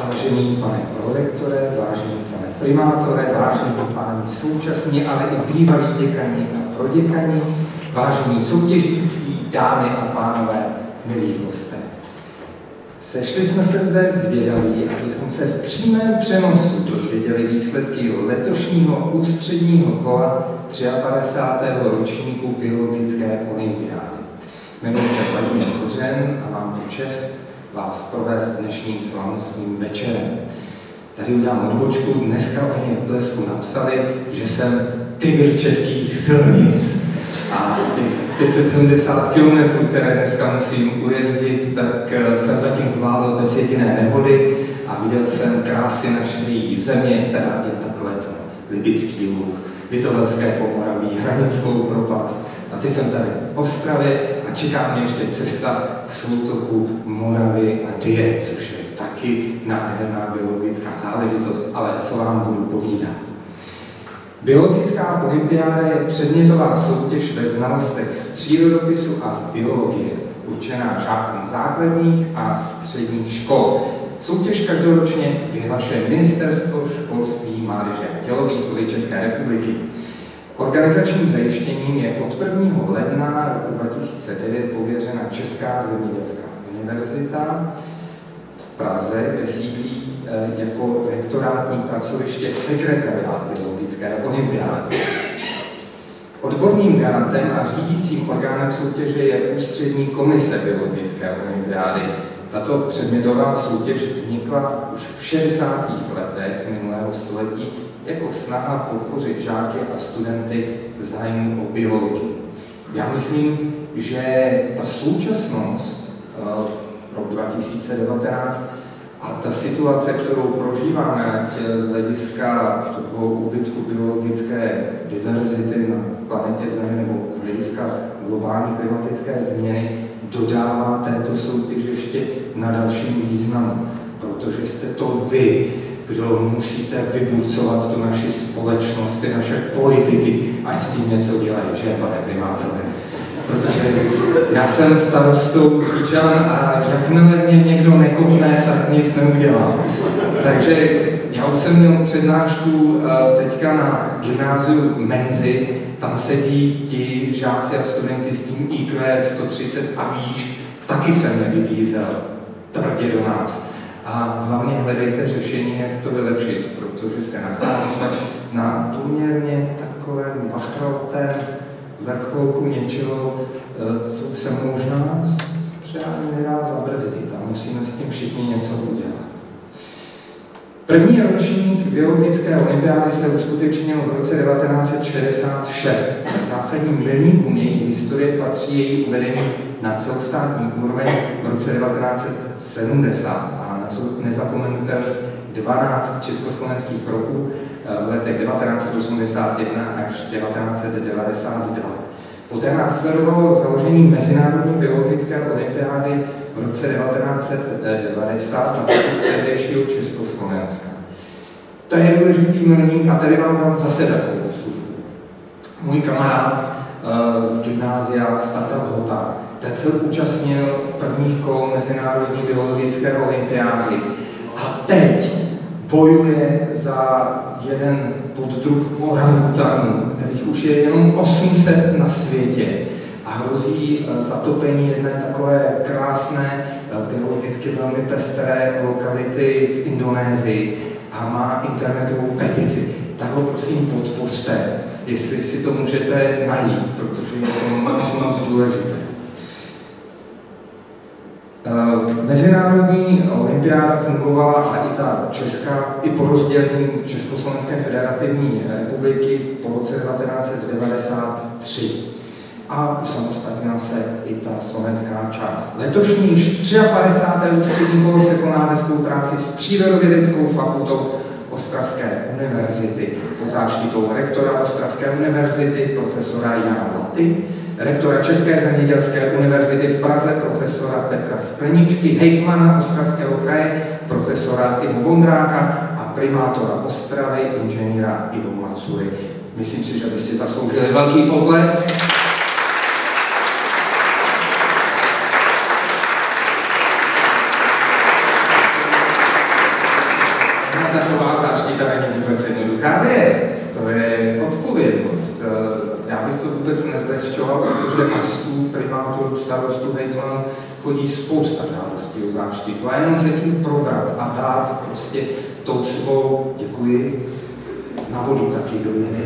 Vážený pane prorektore, vážený pane primátore, vážení páni současní, ale i bývalí děkani a proděkani, vážení soutěžící, dámy a pánové, milí hosté. Sešli jsme se zde zvědaví, abychom se v přímém přenosu dozvěděli výsledky letošního ústředního kola 53. ročníku biologické olympiády. Jmenuji se Vladimír Kořen a mám tu čest vás provést dnešním slavnostním večerem. Tady udělám odbočku, dneska o mě v Blesku napsali, že jsem tygr českých silnic. A těch 570 km, které dneska musím ujezdit, tak jsem zatím zvládl bez jediné nehody a viděl jsem krásy naší země, teda jen takhle to, Libický Luh, Litovelské Pomoraví, Hranickou propast. A ty jsem tady v Ostravě a čeká mě ještě cesta k soutoku Moravy a Dyje, což je taky nádherná biologická záležitost, ale co vám budu povídat. Biologická olympiáda je předmětová soutěž ve znalostech z přírodopisu a z biologie, určená žákům základních a středních škol. Soutěž každoročně vyhlašuje Ministerstvo školství, mládeže a tělovýchovy České republiky. Organizačním zajištěním je od 1. ledna roku 2009 pověřena Česká zemědělská univerzita v Praze, kde sídlí jako rektorátní pracoviště sekretariát biologické olympiády. Odborným garantem a řídícím orgánem soutěže je Ústřední komise biologické olympiády. Tato předmětová soutěž vznikla už v 60. letech minulého století jako snaha podpořit žáky a studenty v zájmu o biologii. Já myslím, že ta současnost, rok 2019, a ta situace, kterou prožíváme z hlediska toho úbytku biologické diverzity na planetě Zemi nebo z hlediska globální klimatické změny, dodává této soutěž ještě na dalším významu, protože jste to vy, kdo musíte vyburcovat tu naši společnost, ty naše politiky, ať s tím něco dělají, že, pane primátore? Protože já jsem starostou Říčan a jakmile mě někdo nekopne, tak nic neudělám. Takže já už jsem měl přednášku teďka na gymnáziu Menzy, tam sedí ti žáci a studenti s tím IQ 130 a výš, taky jsem nevybízel tvrdě do nás. A hlavně hledejte řešení, jak to vylepšit, protože se nacházíme na poměrně takovém vachrovém vrcholku něčeho, co se možná třeba nedá zabrzdit a musíme s tím všichni něco udělat. První ročník biologické olympiády se uskutečnil v roce 1966. Zásadním milníkům její historie patří její uvedení na celostátní úroveň v roce 1970 a nezapomenutelných 12 československých roků v letech 1981 až 1992. Poté následovalo založení Mezinárodní biologické olympiády v roce 1990 na tehdejšího Československa. To je důležitý milník a tady vám dám zase takovou vstupku. Můj kamarád z gymnázia Stata Hota, ten se účastnil prvních kol Mezinárodní biologické olympiády a teď bojuje za jeden poddruh orangutanů, kterých už je jenom 800 na světě a hrozí zatopení jedné takové krásné, biologicky velmi pestré lokality v Indonésii a má internetovou petici. Tak ho prosím podpořte, jestli si to můžete najít, protože je to moc důležité. Mezinárodní olympiáda fungovala a i ta česká, i po rozdělení Československé federativní republiky po roce 1993. A usamostatnila se i ta slovenská část. Letošní 53. ústřední kolo se koná ve spolupráci s Přírodovědeckou fakultou Ostravské univerzity pod záštitou rektora Ostravské univerzity profesora Jana Laty, rektora České zemědělské univerzity v Praze profesora Petra Skleničky, hejtmana Ostravského kraje profesora Ivo Vondráka a primátora Ostravy inženýra Ivo Macury. Myslím si, že by si zasloužili velký potlesk. vůbec nezlehčoval, protože astů, primátorů, starostů, hejtmanů chodí spousta žádostí o záštitu a jenom se tím probrat a dát prostě tou svou, děkuji, na vodu taky dojde.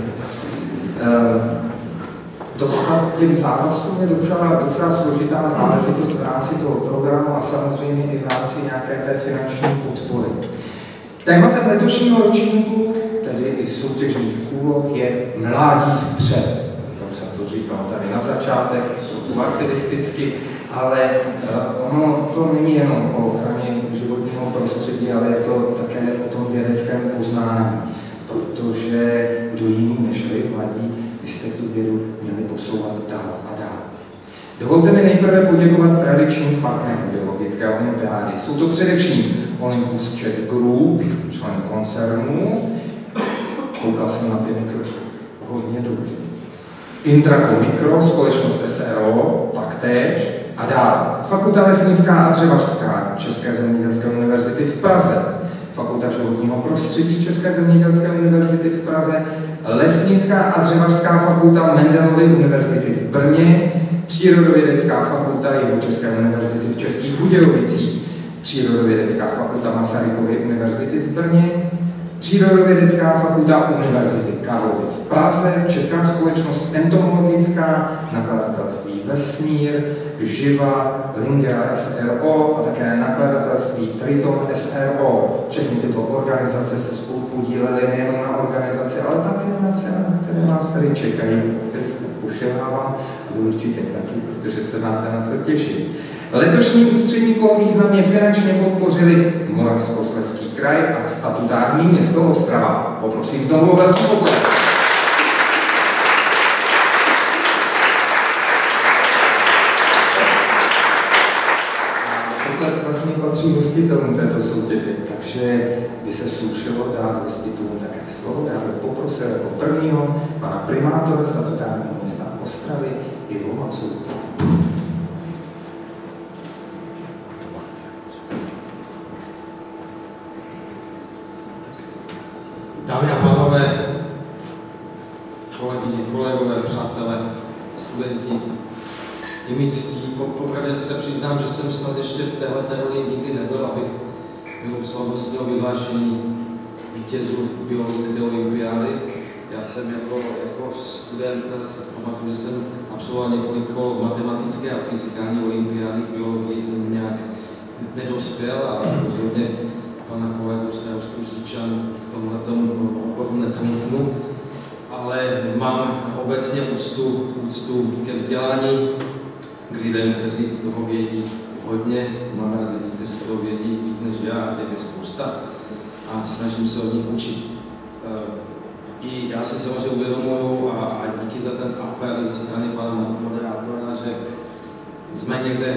Dostat těm závazkům je docela složitá záležitost v rámci toho programu a samozřejmě i v rámci nějaké té finanční podpory. Tématem letošního ročníku, tedy i soutěžních úloh, je mládí vpřed. Já jsem to říkal tady na začátek, jsou aktivisticky, ale ono to není jenom o ochraně životního prostředí, ale je to také o tom vědeckém poznání, protože kdo jiný než vy, mladí, byste tu vědu měli posouvat dál a dál. Dovolte mi nejprve poděkovat tradičním partnerům biologické olympiády. Jsou to především Olympus Czech Group, člen koncernu, koukal jsem na ty mikroskopy, hodně dobrý. Intraco Micro, společnost SRO, taktéž, a dále. Fakulta lesnická a dřevařská České zemědělské univerzity v Praze, Fakulta životního prostředí České zemědělské univerzity v Praze, Lesnická a dřevařská fakulta Mendelovy univerzity v Brně, Přírodovědecká fakulta Jihočeské univerzity v Českých Budějovicích, Přírodovědecká fakulta Masarykovy univerzity v Brně, Přírodovědecká fakulta Univerzity Karlovy v Praze, Česká společnost entomologická, nakladatelství Vesmír, Živa, Lingera SRO a také nakladatelství Triton SRO. Všechny tyto organizace se spolu podílely nejen na organizaci, ale také na cenách, které nás tady čekají, kterých pošilhávám, a vy určitě taky, protože se máte na co těšit. Letošní ústřední kolo významně finančně podpořili Moravskoslezský kraj a statutární město Ostrava. Poprosím znovu o velký potlesk. Potlesk vlastně patří hostitelům této soutěže, takže by se slušelo dát hostitelům také slovo. Já bych poprosil jako prvního pana primátora statutárního města Ostravy Ivo Maců. Dámy a pánové, kolegyně, kolegové, přátelé, studenti, je mi ctí, popravdě se přiznám, že jsem snad ještě v této roli nikdy nebyl, abych byl u slavnostního vyhlášení vítězů biologické olympiády. Já jsem jako student, si pamatuju, že jsem absolvoval několik kol matematické a fyzikální olympiády, v biologii jsem nějak nedospěl a rozhodně pana kolegu starostu Říčan v tomhletom oboru netrumfnu, ale mám obecně úctu ke vzdělání, k lidem, kteří toho vědí hodně, mám rád lidi, kteří toho vědí víc než já, a těch je spousta a snažím se od nich učit. I já si samozřejmě uvědomuju a díky za ten apel ze strany pana moderátora, že jsme někde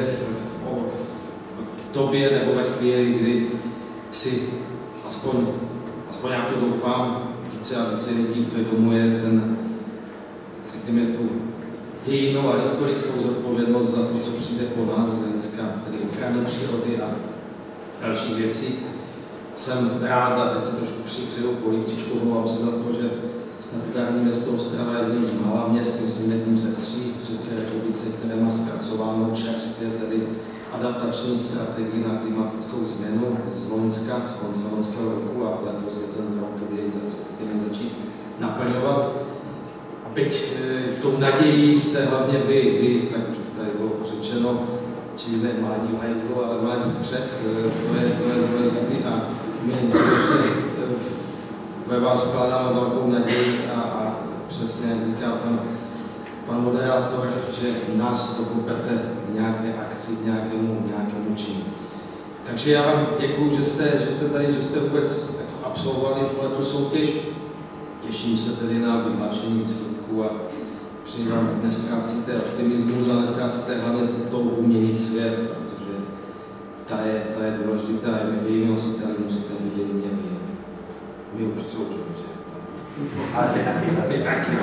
v době nebo ve chvíli, kdy si aspoň já to doufám, více a více lidí uvědomuje řekněme, tu dějinnou a historickou zodpovědnost za to, co přijde po nás, z hlediska tedy ochrany přírody a dalších věcí. Jsem rád, a teď se trošku přikryju polivčičkou, omlouvám se za to, že statutární město Ostrava je jedním z mála měst, myslím jedním ze 3 v České republice, které má zpracováno čerstvě, tedy adaptační strategii na klimatickou změnu z loňska, z konce loňského roku, a letos je ten rok, kdy chceme začít naplňovat. A byť tou nadějí jste hlavně vy, tak už tady bylo řečeno, čili ne mládí v hajzlu, ale mládí vpřed, to je důležitý a my skutečně ve vás vkládáme velkou naději a přesně, jak říká pan moderátor, že nás dokopete nějaké akci, nějakému činu. Takže já vám děkuju, že jste tady, že jste vůbec absolvovali tu soutěž. Těším se tedy na vyhlášení výsledků a přeji vám nestrácíte optimismus a nestrácíte hlavně touhu měnit svět, protože ta je důležitá a jejími nositeli musíte vidět mě my už soutěžíme. Ale ty taky.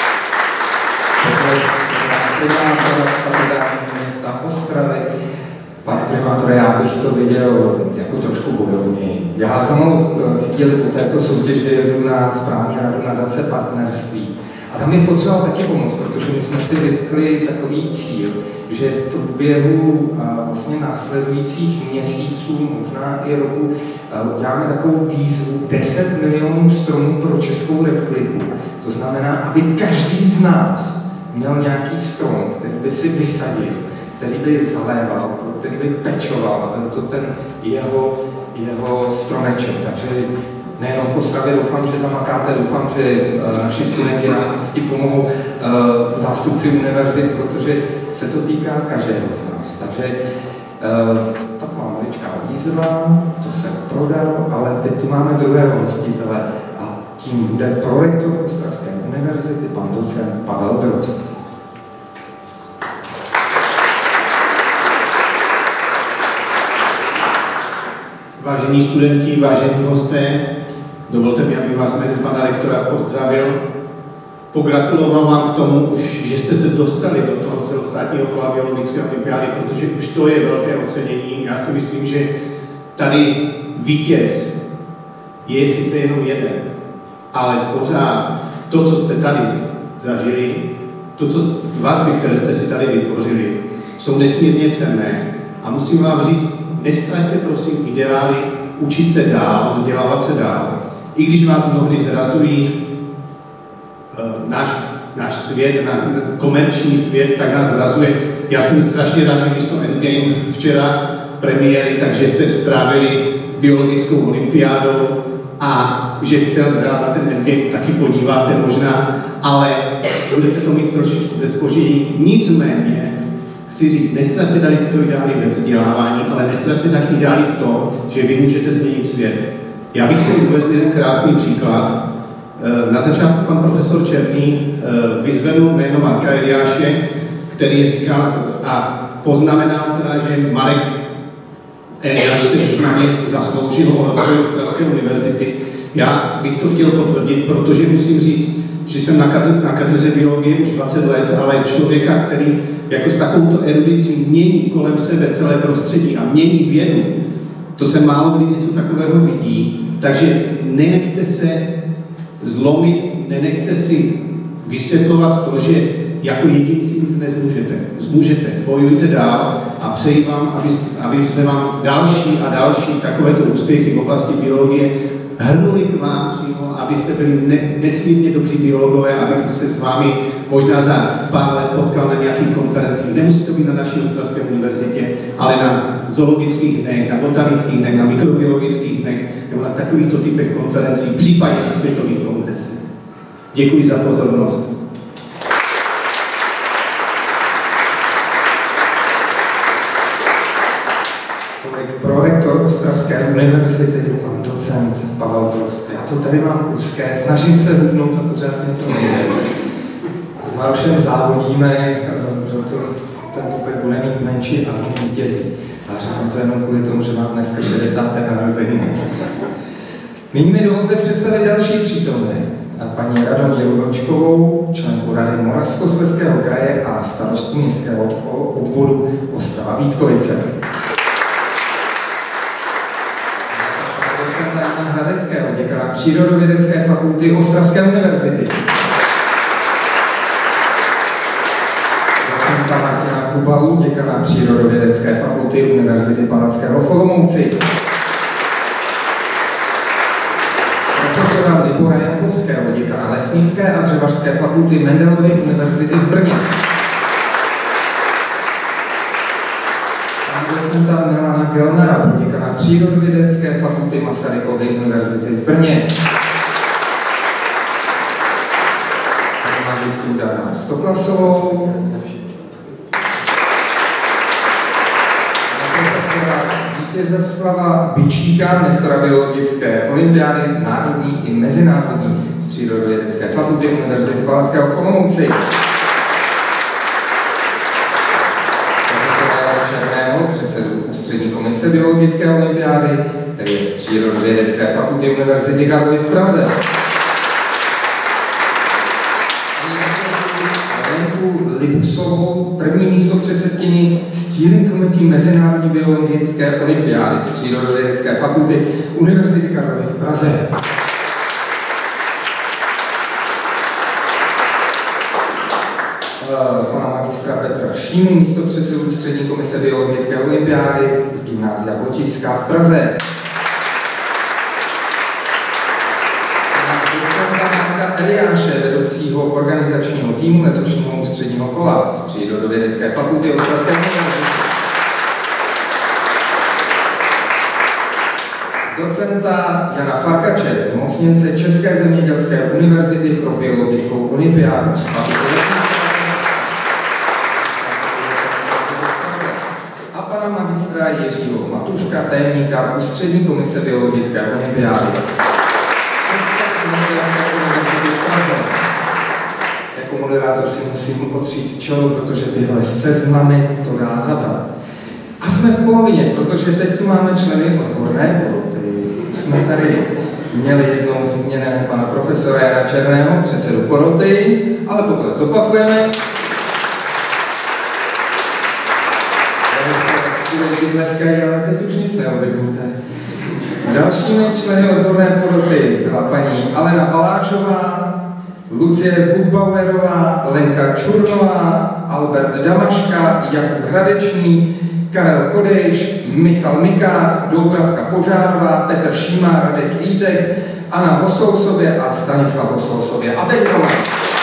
Primátora statutárního města Ostravy. Pane primátore, já bych to viděl jako trošku bojovněji. Já za mnou chvíli po této soutěži jedu na správní radu nadace partnerství. A tam bych potřeboval taky pomoc, protože my jsme si vytkli takový cíl, že v průběhu vlastně následujících měsíců, možná i roku, uděláme takovou výzvu 10 milionů stromů pro Českou republiku. To znamená, aby každý z nás měl nějaký strom, který by si vysadil, který by zaléval, který by pečoval, a byl to ten jeho stromeček. Takže nejenom v Ostravě doufám, že zamakáte, doufám, že naši studenti nám s tím pomohou zástupci univerzit, protože se to týká každého z nás. Takže taková maličká výzva, to se prodal, ale teď tu máme druhého hostitele a tím bude prorektor Ostravské univerzity, pan docent Pavel Drozd. Vážení studenti, vážení hosté, dovolte mi, abych vás jménem pana rektora pozdravil. Pogratuloval vám k tomu, že jste se dostali do toho celostátního kola biologické olympiády, protože už to je velké ocenění. Já si myslím, že tady vítěz je sice jenom jeden, ale pořád to, co jste tady zažili, vazby, které jste si tady vytvořili, jsou nesmírně cenné. A musím vám říct, nestraťte prosím ideály, učit se dál, vzdělávat se dál. I když vás mnohdy zrazují náš svět, komerční svět, tak nás zrazuje. Já jsem strašně rád, že místo Endgame včera premiéry, takže jste strávili biologickou olympiádou a že jste na ten Endgame taky podíváte možná, ale budete to mít trošičku ze zpoždění. Nicméně, chci říct, nestraťte tady tyto ideály ve vzdělávání, ale nestraťte taky ideály v tom, že vy můžete změnit svět. Já bych chtěl uvést jeden krásný příklad. Na začátku pan profesor Černý vyzvedl jméno Marka Eliáše, který říkal a poznamenal teda, že Marek Eliáš se významně zasloužil o rozvoj Ostravské univerzity. Já bych to chtěl potvrdit, protože musím říct, že jsem na katedře biologie už 20 let, ale člověka, který jako s takovouto erudicí mění kolem sebe celé prostředí a mění vědu, to se málo kdy něco takového vidí, takže nenechte se zlomit, nenechte si vysvětlovat to, že jako jedinci nic nezmůžete. Zmůžete, bojujte dál a přeji vám, aby se vám další a další takovéto úspěchy v oblasti biologie hrnuli k vám přímo, abyste byli nesmírně dobří biologové, abych se s vámi možná za pár let potkal na nějakých konferencích. Nemusí to být na naší Ostravské univerzitě, ale na zoologických dnech, na botanických dnech, na mikrobiologických dnech, nebo na takovýchto typech konferencí, případně na světových kongresech. Děkuji za pozornost. Prorektor Ostravské univerzity, pan docent Pavel Drozd. Já to tady mám úzké, snažím se hubnout a pořád mě to nejde. S Marošem závodíme, proto ten pupek bude mít menší a on vítězí. A říkám to jenom kvůli tomu, že mám dneska 60. narozeniny. Nyní mi dovolte představit další přítomné. Paní Radomíru Vlčkovou, členku Rady Moravskoslezského kraje a starostku městského obvodu Ostrava-Vítkovice. Hradeckého, děkana Přírodovědecké fakulty Ostravské univerzity. Docenta Martina Kubalu, děkana Přírodovědecké fakulty Univerzity Palackého v Olomouci. Profesora Libora Jankovského, děkana Lesnické a dřevařské fakulty Mendelovy univerzity v Brně. Docenta Milana Kellnera, děkana Přírodovědecké fakulty Masarykovy univerzity v Brně. Magistru Dana Stoklasovou. Profesora Vítězslava Bičíka, nestora biologické olympiády, národní i mezinárodní z Přírodovědecké fakulty Univerzity Palackého v Olomouci. Předsedu ústřední komise biologické olympiády, který je z Přírodovědecké fakulty Univerzity Karlovy v Praze. Lenku Libusovou, první místopředsedkyni Steering Committee Mezinárodní biologické olympiády z Přírodovědecké fakulty Univerzity Karlovy v Praze. Pana magistra Petra Šímu, místopředsedu Střední komise biologické olympiády z Gymnázia Botičská v Praze. Eliáše, vedoucího organizačního týmu letošního ústředního kola z Přírodovědecké fakulty Ostravské univerzity. Docenta Jana Farkače, zmocněnce České zemědělské univerzity pro biologickou olympiádu z fakulty a pana magistra Jiřího Matuška, tajemníka ústřední komise biologické olympiády. Jako moderátor si musím otřít čelo, protože tyhle seznamy to dá zabrat. A jsme v polovině, protože teď tu máme členy odborné poroty. Jsme tady měli jednou zmíněného pana profesora Jana Černého, předsedu poroty, ale potom zopakujeme. Dneskají, ale teď už nic neovlivníte. Dalšími členy odborné poroty byla paní Alena Balášová, Lucie Buchbauerová, Lenka Čurnová, Albert Damaška, Jakub Hradečný, Karel Kodejš, Michal Mikát, Doubravka Požárová, Petr Šíma, Radek Vítek, Anna Hosousově a Stanislav Hosousově. A teď Roman.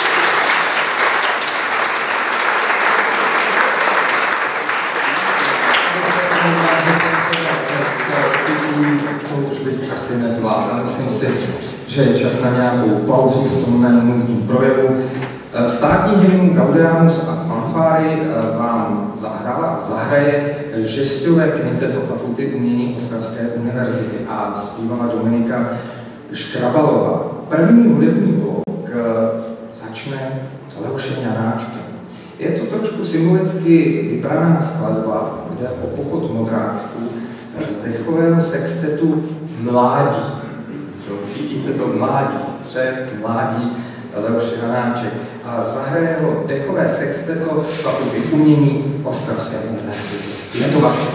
To už bych asi nezvládl. Myslím si, že je čas na nějakou pauzu v tom mém mluvním projevu. Státní hymnu Gaudeamus a fanfáry vám zahrála a zahraje žesťové kvinteto Fakulty umění Ostravské univerzity a zpívala Dominika Škrabalová. První hudební blok začne Leošem Janáčkem. Je to trošku symbolicky vybraná skladba, kde o pochod modráčků z dechového sextetu Mládí. Cítíte to Mládí, třech Mládí, Leoš Janáček. A zahraje ho dechové sexteto Fakulty umění z Ostravské univerzity. Je to vaše.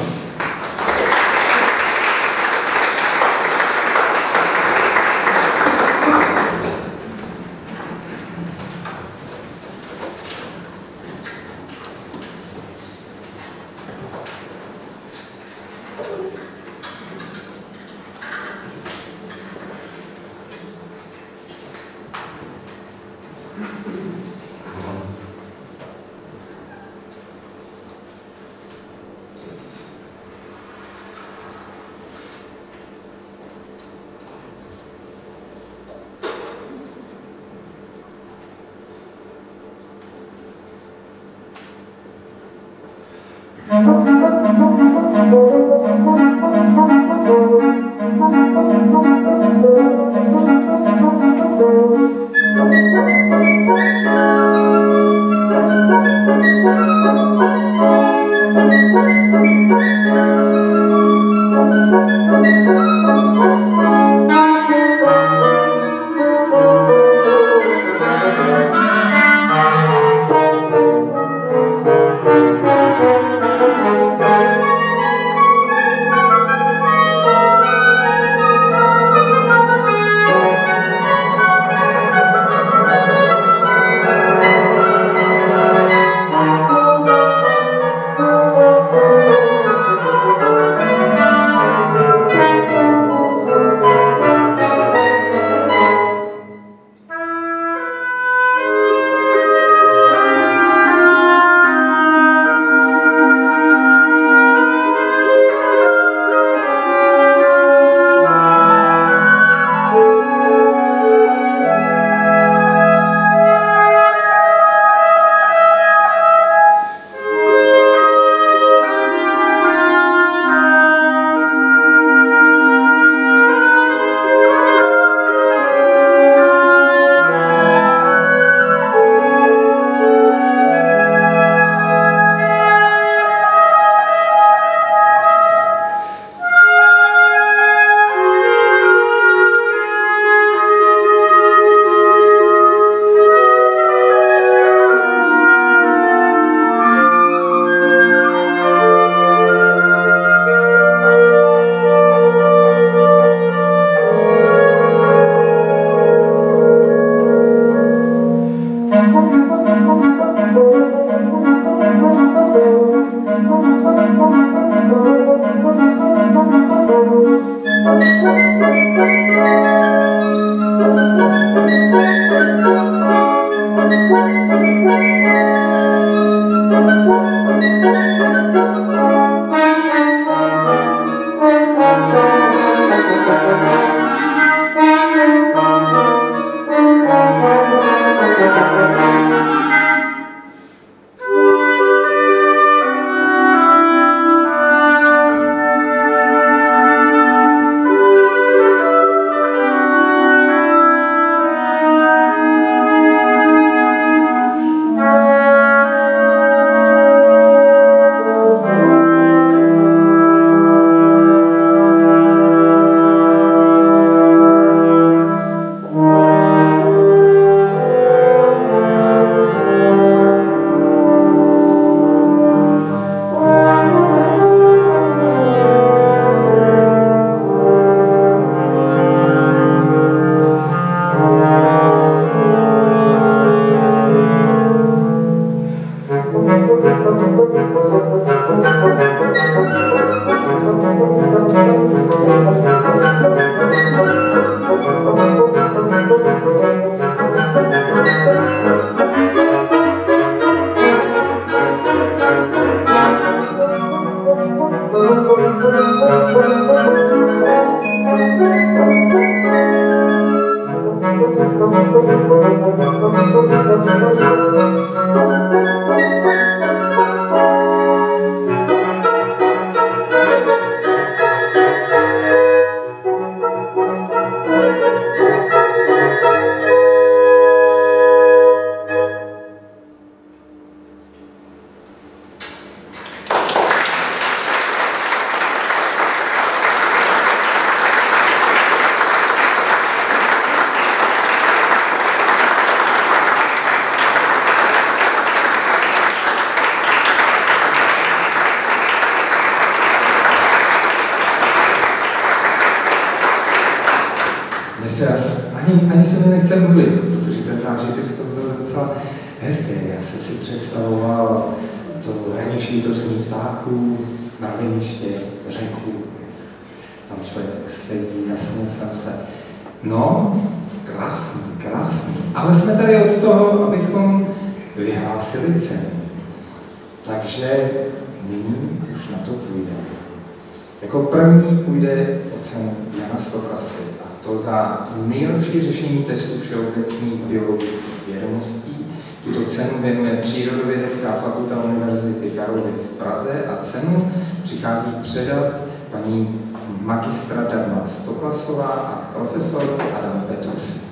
Ani se mi nechce mluvit, protože ten zážitek z toho byl docela hezký. Já jsem si představoval to hraniční toření ptáků, náveniště, řeku. Tam člověk sedí, zasnul jsem se. No, krásný, krásný. Ale jsme tady od toho, abychom vyhlásili cenu. Takže nyní už na to půjde. Jako první půjde o cenu Jana Stoklasy. To za nejlepší řešení testu všeobecných biologických vědomostí. Tuto cenu věnuje Přírodovědecká fakulta Univerzity Karlovy v Praze a cenu přichází předat paní magistra Dagmar Stoklasová a profesor Adam Petrusek.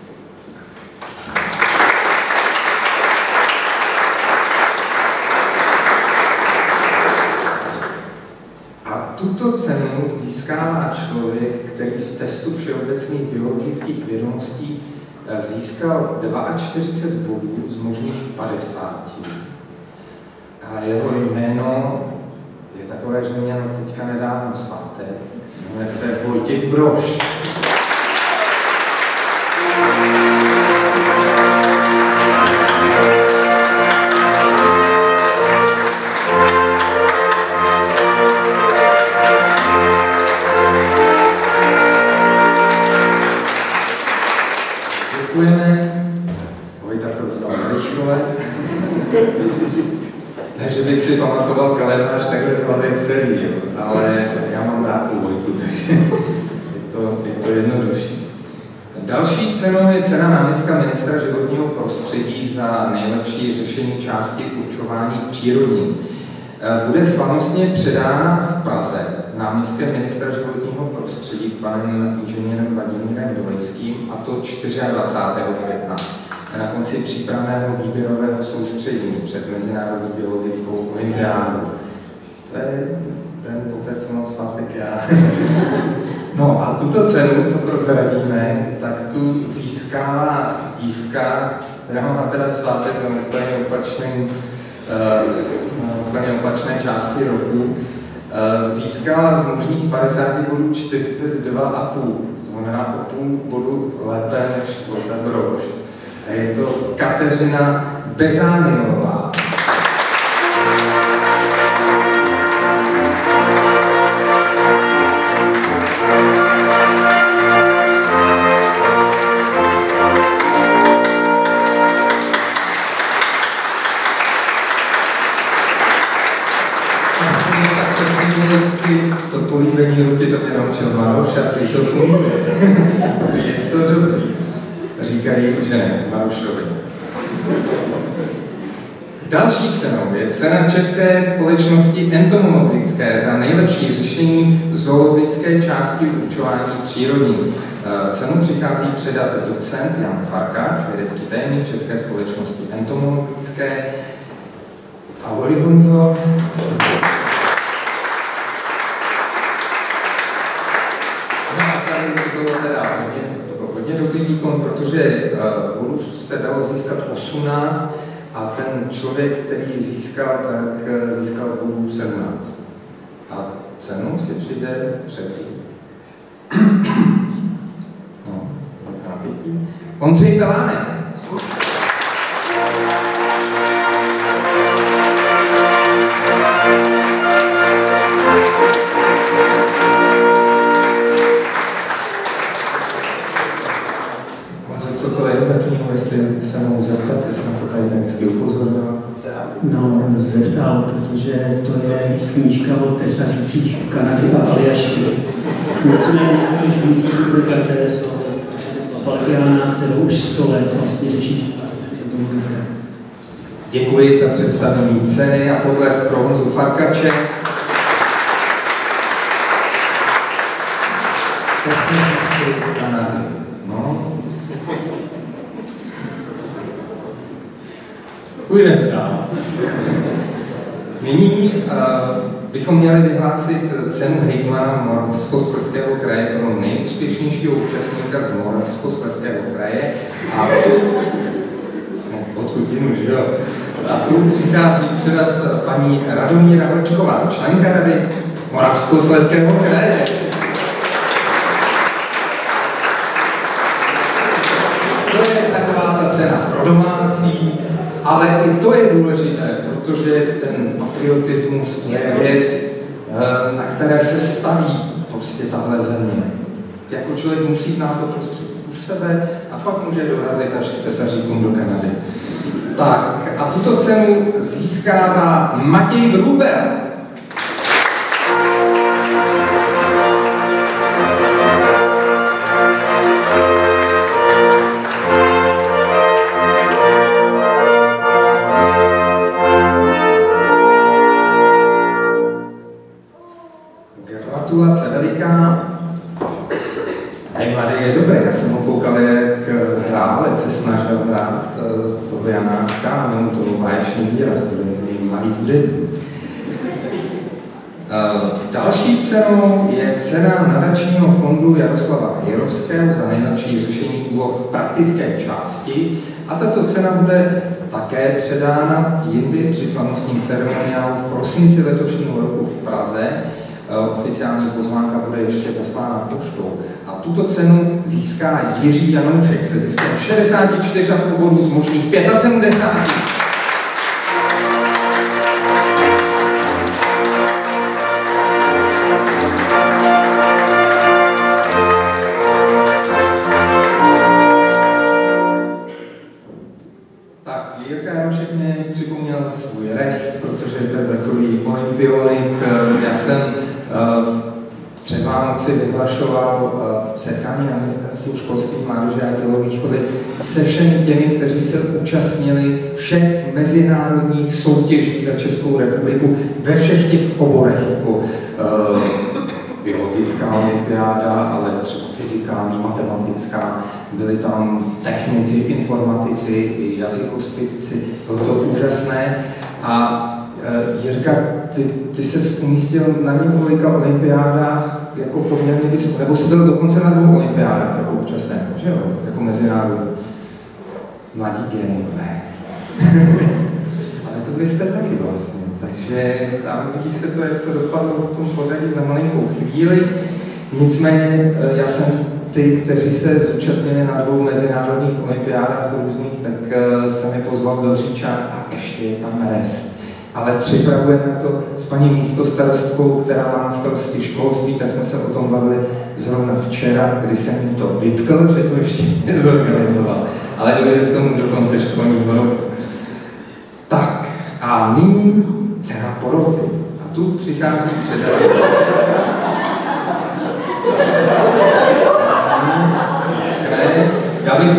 Tuto cenu získává člověk, který v testu všeobecných biologických vědomostí získal 42 bodů z možných 50. A jeho jméno je takové, že měl teďka nedávno svátek. Jmenuje se Vojtěch Brož. Ne, že bych si pamatoval kalendář takhle z hlavy celý, ale já mám rád Vojtu, takže je to jednodušší. Další cenou je cena náměstka ministra životního prostředí za nejlepší řešení části určování přírodní. Bude slavnostně předána v Praze náměstkem ministra životního prostředí panem inženýrem Vladimírem Dolejským, a to 24. května. Na konci přípravného výběrového soustředění před Mezinárodní biologickou olympiádou. To je ten poté, co mám svátek já. No a tuto cenu, to prozradíme, tak tu získala dívka, která má teda svátek na úplně opačné části roku. Získala z možných 50 bodů 42,5, to znamená o půl bodu lépe než Vojta Brož. A je to Kateřina Bezániová. naučil Maroš a prý to funguje. Je to dobrý. Říkají, že ne, Marošovi. Další cenou je cena České společnosti entomologické za nejlepší řešení zoologické části vyučování přírodní. Cenu přichází předat docent Jan Farkáč, vědecký tajemník České společnosti entomologické. Ahoj, Honzo. No a tady to bylo teda hodně dobrý výkon, protože bodů se dalo získat 18 a ten člověk, který získal, tak získal bodů 17. A cenu si přijde převzít. No, to napětí. Ondřej Pelánek. Co to je za knihu, jestli se mohu zeptat, jestli na to tady vždycky upozorňoval? No, zeptal, protože to je knížka o tesařících Kanady a Aljašky. Nicméně to žlutý publikace z Balkiána, kterou už 100 let vlastně řeší. Děkuji za představení ceny a potlesk pro Honzu Farkače. Kanady. No. Půjdeme dál. Nyní bychom měli vyhlásit cenu hejtmana Moravskoslezského kraje pro nejúspěšnějšího účastníka z Moravskoslezského kraje. A odkud jinu, že jo? A tu přichází předat paní Radomíra Vlčková, členka Rady Moravskoslezského kraje. To je taková ta cena pro domácí, ale i to je důležité, protože ten patriotismus to je věc, na které se staví prostě tahle země. Jako člověk musí znát to prostě u sebe a pak může dorazit až k tesaříkům do Kanady. Tak a tuto cenu získává Matěj Vrubel. Gratulace veliká. Mladý je dobrý, já jsem ho koukal, jak hrál, jak se snažil hrát toho Janáčka a měl to báječný výraz, protože z něj malý hudebník. Další cenou je cena nadačního fondu Jaroslava Jirovského za nejlepší řešení úloh praktické části a tato cena bude také předána jindy při slavnostním ceremoniálu v prosinci letošního roku v Praze. Oficiální pozvánka bude ještě zaslána poštou. A tuto cenu získá Jiří Janoušek se ziskem 64,5 bodů z možných 75. Tak, Jirka Janoušek mě připomněl svůj rest, protože to je takový olympionik. Já jsem před Vánoci vyhlašoval setkání na ministerstvu školství, mládeže a tělovýchovy se všemi těmi, kteří se účastnili všech mezinárodních soutěží za Českou republiku ve všech těch oborech, jako biologická olympiáda, ale třeba fyzikální, matematická, byli tam technici, informatici i jazykospětci, bylo to úžasné. A Jirka, ty se umístil na několika olympiádách jako poměrně vysoko, nebo jsi byl dokonce na 2 olympiádách jako účastník, že jo, jako mezinárodní. Mladí géniové. Ale to byste taky vlastně, takže tam vidí se to, jak to dopadlo v tom pořadí za malinkou chvíli. Nicméně já jsem ty, kteří se zúčastnili na 2 mezinárodních olympiádách různých, tak jsem je pozval do Říčan a ještě je tam rest. Ale připravujeme to s paní místostarostkou, která má na starosti školství, tak jsme se o tom bavili zrovna včera, kdy jsem jí to vytkl, že to ještě nezorganizoval. Ale dojde k tomu do konce školního roku. Tak a nyní cena poroty. A tu přichází předat.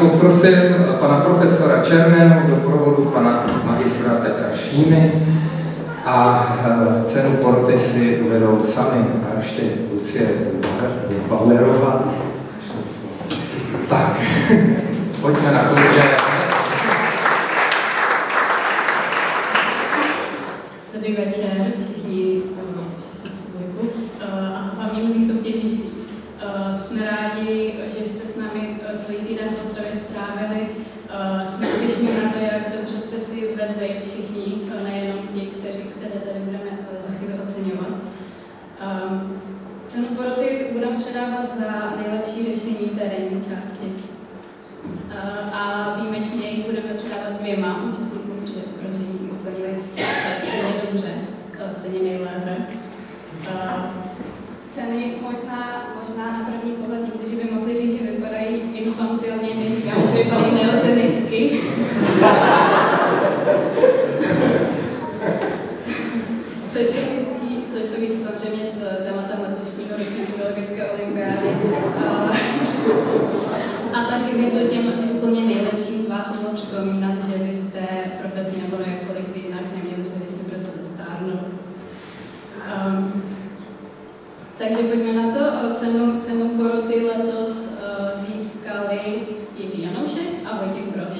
poprosím pana profesora Černého v doprovodu pana magistra Petra Šímy a cenu poroty si uvedou sami a ještě Lucie Bauerová. Tak, pojďme na to. Dobrý večer, všichni a hlavně milí soutěžící. Jsme rádi, že jste s námi celý týden v Ostravě strávili. Jsme těšní na to, jak dobře jste si vedli všichni, nejenom ti, které tady budeme za chvíli oceňovat. Cenu poroty budeme předávat za nejlepší řešení terénní části. A výjimečně jich budeme předávat 2 účastníkům, protože ji splnili stejně dobře, stejně nejlépe. Ceny možná na první pohled někteří by mohli říct, že vypadají infantilně, neříkám, že vypadají neotenicky. Což souvisí samozřejmě s tématem letošního ročníku biologické olympiády. A taky by to těm úplně nejlepším z vás mělo připomínat, že vy jste profesně nebo jakkoliv jinak neměli skutečně pro sebe stárnout. Takže pojďme na to. Cenu poroty letos získali Jiří Janoušek a Vojtěch Brož.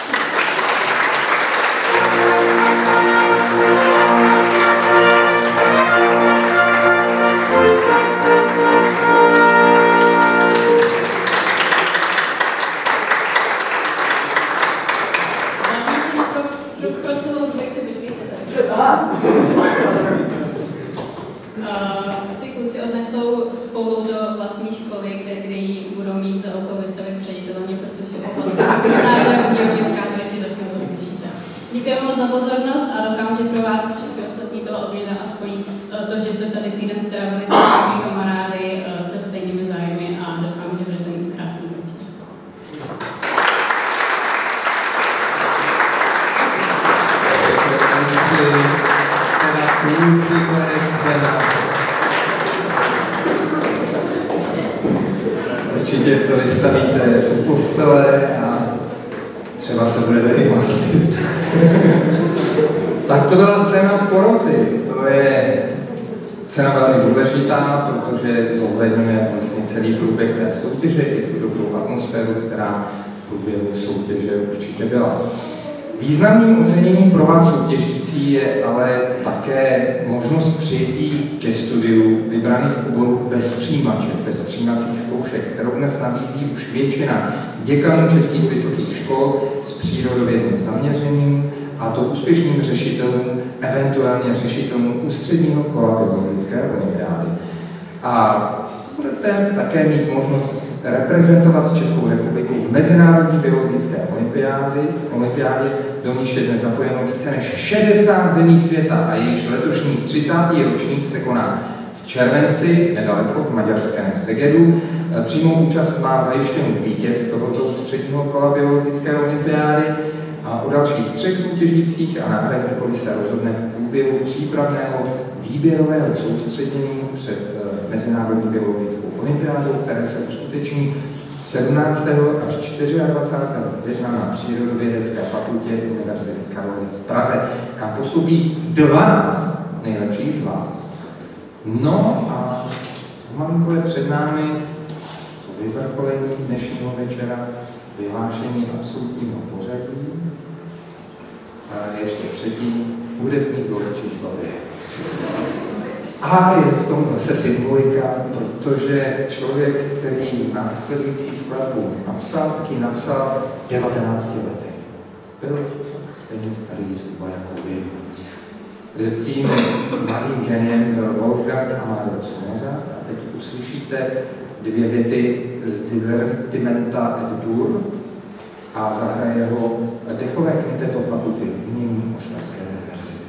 Pro celou projekci, počkejte si kluci odnesou spolu do vlastní školy, kde ji budou mít za úkol vystavit ředitelně, protože oblast název biologická to ještě za chvíli slyšíte. Děkujeme moc za pozornost a doufám, že pro vás všechny ostatní byla odměna aspoň to, že jste tady týden strávili se svými kamarády se stejnými zájmy a doufám, že budete mít krásný večer. Určitě to vystavíte u postele a třeba se budete i maslit. Tak to byla cena poroty. To je cena velmi důležitá, protože zohledňuje vlastně celý průběh té soutěže i tu dobrou atmosféru, která v průběhu soutěže určitě byla. Významným oceněním pro vás soutěžící je ale také možnost přijetí ke studiu vybraných oborů bez přijímaček, bez přijímacích zkoušek, kterou dnes nabízí už většina děkanů českých vysokých škol s přírodovědným zaměřením, a to úspěšným řešitelům, eventuálně řešitelům ústředního kola biologické olympiády. A budete také mít možnost reprezentovat Českou republiku v Mezinárodní biologické olympiádě, do níž je dnes zapojeno více než 60 zemí světa a jejíž letošní 30. ročník se koná v červenci, nedaleko v maďarském Segedu. Přímou účast má zajištěný vítěz tohoto ústředního kola biologické olympiády a o dalších 3 soutěžících a náhradníkovi se rozhodne v průběhu přípravného výběrového soustředění před Mezinárodní biologickou olympiádou, které se uskuteční 17. až 24. května na Přírodovědecké fakultě Univerzity Karlovy v Praze, kam postupí 12 nejlepších z vás. No a malinko je před námi vyvrcholení dnešního večera, vyhlášení absolutního pořadí. A ještě předtím hudební blok číslo 2. A je v tom zase symbolika, protože člověk, který následující skladbu napsal, taky napsal v 19 letech. Byl stejně starý zhruba jako vy. Tím mladým geniem byl Wolfgang Amadeus Mozart a teď uslyšíte 2 věty z Divertimenta et Dur a zahraje ho dechové kvinteto fakulty umění Ostravské univerzity.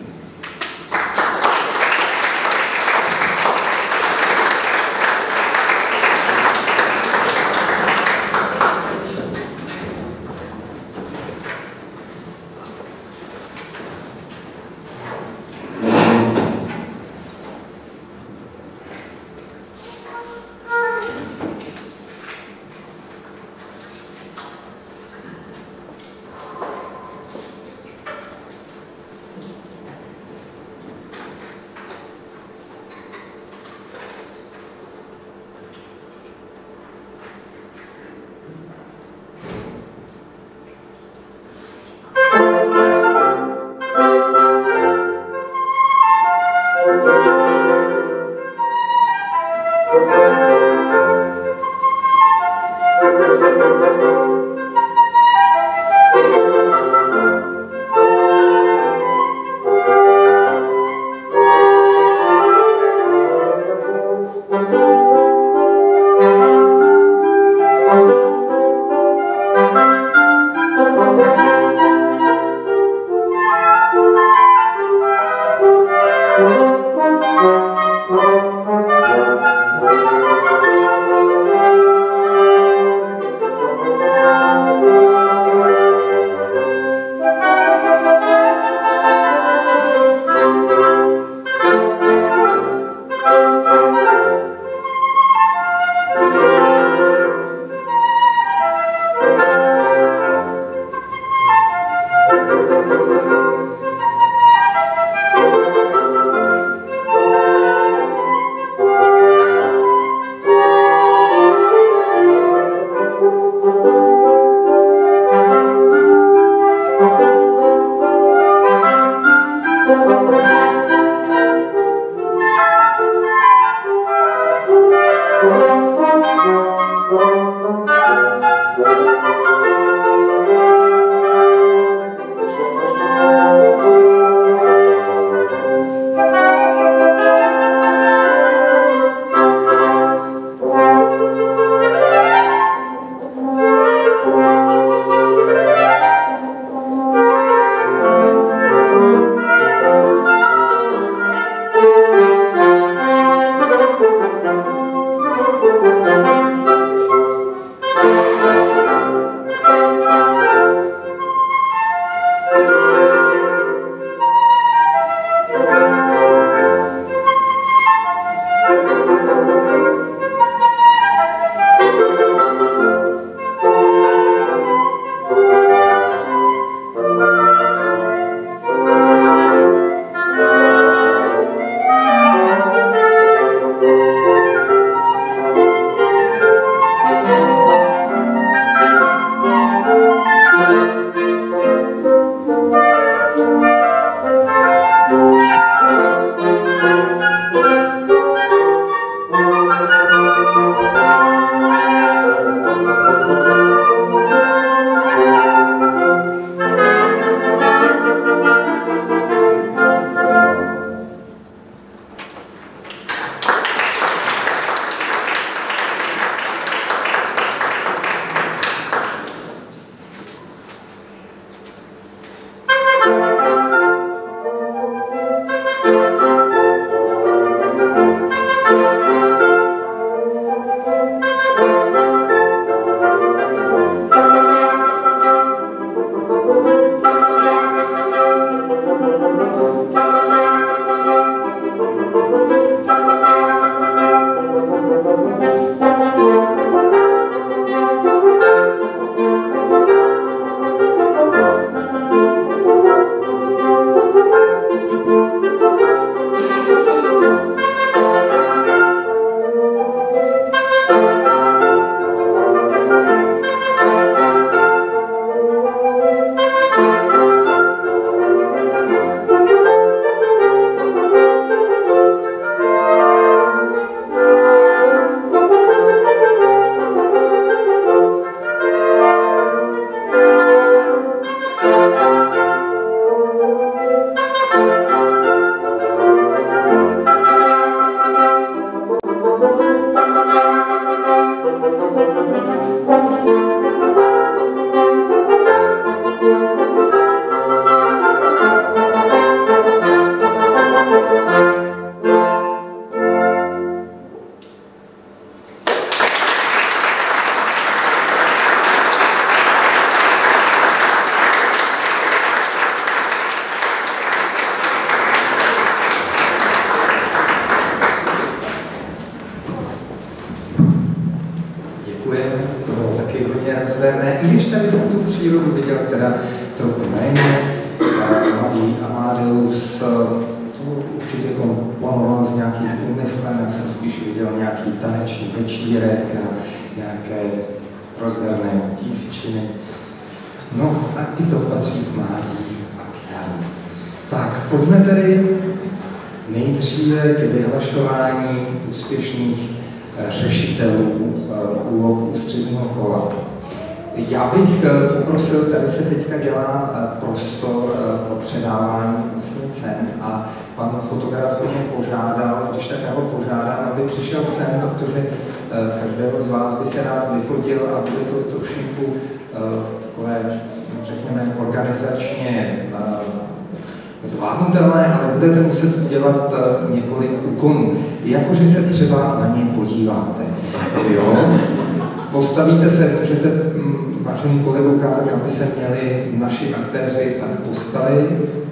přírodu viděl teda trochu méně. Mladý Amadeus to určitě komponoval z nějakých úmyslem, já jsem spíš viděl nějaký taneční večírek a nějaké rozverné dívčiny. No a i to patří k mládí a k jaru. Tak, pojďme tedy nejdříve k vyhlašování úspěšných řešitelů úloh ústředního kola. Já bych poprosil, tady se teďka dělá prostor pro předávání vlastně cen a pan fotograf mě požádal, když tak já ho požádám, aby přišel sem, protože každého z vás by se rád vyfotil a bude to trošinku takové, řekněme, organizačně zvládnutelné, ale budete muset udělat několik úkonů. Jakože se třeba na něj podíváte. Jo? Postavíte se, můžete, vážený kolego, ukázat, aby se měli naši aktéři tak postavit.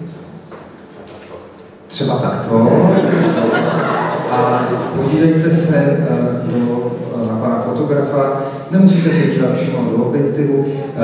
Třeba takto. A podívejte se na pana fotografa. Nemusíte se dívat přímo do objektivu.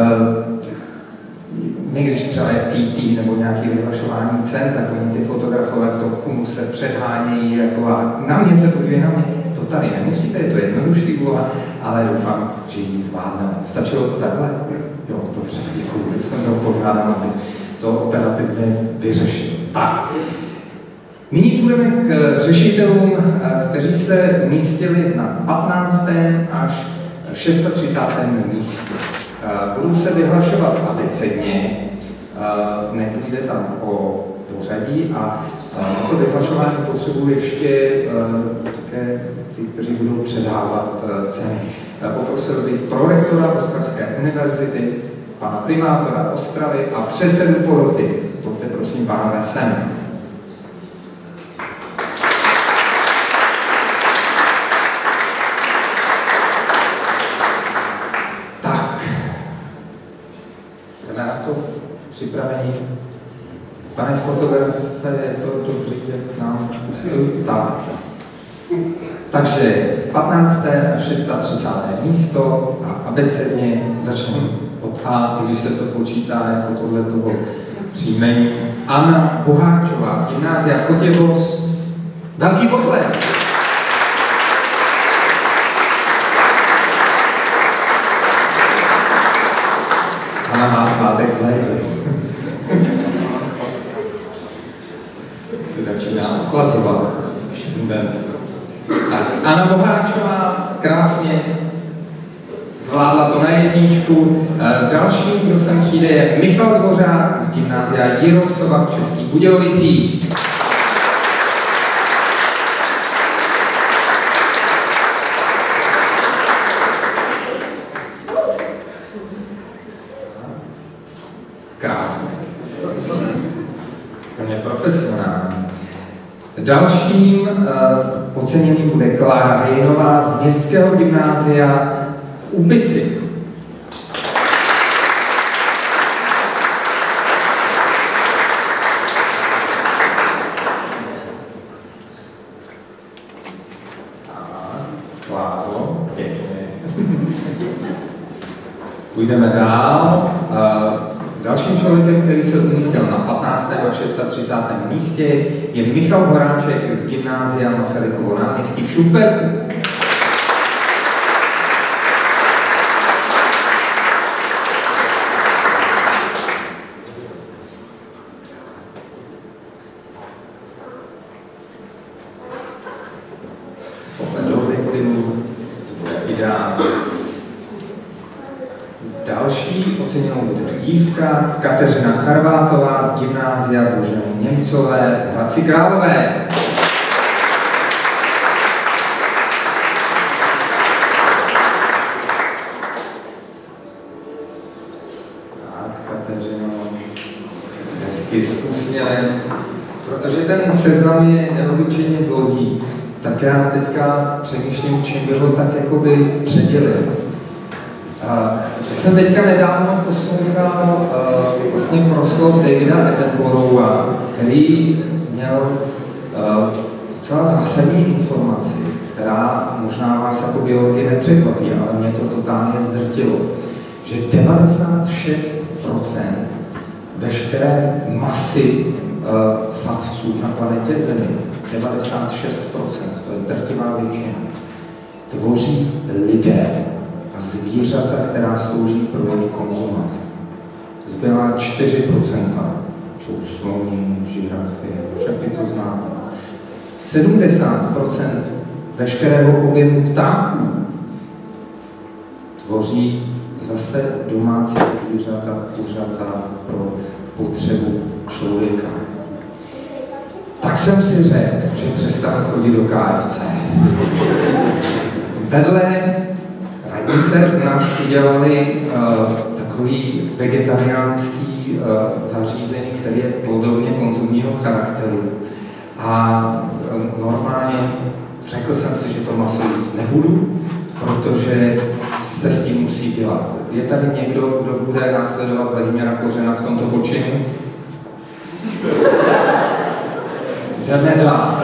My, když třeba je TT nebo nějaké vyhlašování cen, tak oni ty fotografové v tom chumu se předhánějí jako a na mě se podívej, na mě. To tady nemusíte, je to jednodušší úloha, ale doufám, že ji zvládneme. Stačilo to takhle? Jo, dobře, děkuji. Teď jsem byl požádán, aby to operativně vyřešil. Tak. Nyní půjdeme k řešitelům, kteří se umístili na 15. až 36. místě. Budou se vyhlašovat abecedně, nepůjde tam o pořadí a to vyhlašování potřebuje ještě také ty, kteří budou předávat ceny. Poprosil bych prorektora Ostravské univerzity, pana primátora Ostravy a předsedu poroty. Pojďte prosím, pánové, sem. Připravení. Pane fotografe, je to dobrý, jak nám ustojí? Tak. Takže 15. a 36. místo a abecedně začneme od A, když se to počítá jako podle toho příjmení. Anna Boháčová z gymnázia Chotěboř. Velký potlesk! Anna má svátek v létě. Se začíná ochlazovat. Anna Boháčová krásně zvládla to na jedničku. Dalším, kdo sem přijde, je Michal Dvořák z gymnázia Jirovcova v Českých Budějovicích. Krásně. Plně profesionální. Dalším oceněným bude Klára Hejnová z Městského gymnázia v Úpici. Kláro, pěkně. Půjdeme dál. Dalším člověkem, který se umístil na 15. a 36. místě, je Michal Horáček z gymnázia Masarykovo náměstí v Šumperku. Do objektivu to bude ideální. Další oceněnou bude dívka Kateřina Charvátová z gymnázia Boženy Němcové z Hradci Králové. Tak, Kateřino, hezky s úsměvem, protože ten seznam je neobyčejně dlouhý, tak já teďka přemýšlím, čím by ho tak jakoby předělil. Já jsem teďka nedávno poslouchal vlastně proslov Davida Attenborougha, který měl docela zásadní informaci, která možná vás jako biology nepřekvapí, ale mě to totálně zdrtilo, že 96% veškeré masy savců na planetě Zemi, 96%, to je drtivá většina, tvoří lidé a zvířata, která slouží pro jejich konzumaci. Zbylá 4% jsou sloni, žirafy, všechny to znáte. 70% veškerého objemu ptáků tvoří zase domácí zvířata, kuřata pro potřebu člověka. Tak jsem si řekl, že přestanu chodit do KFC. Vedle radnice u nás udělali takový vegetariánský zařízení, který je podobně konzumního charakteru. A normálně řekl jsem si, že to maso jíst nebudu, protože se s tím musí dělat. Je tady někdo, kdo bude následovat Vladimíra Kořena v tomto počinu? Jdeme dál.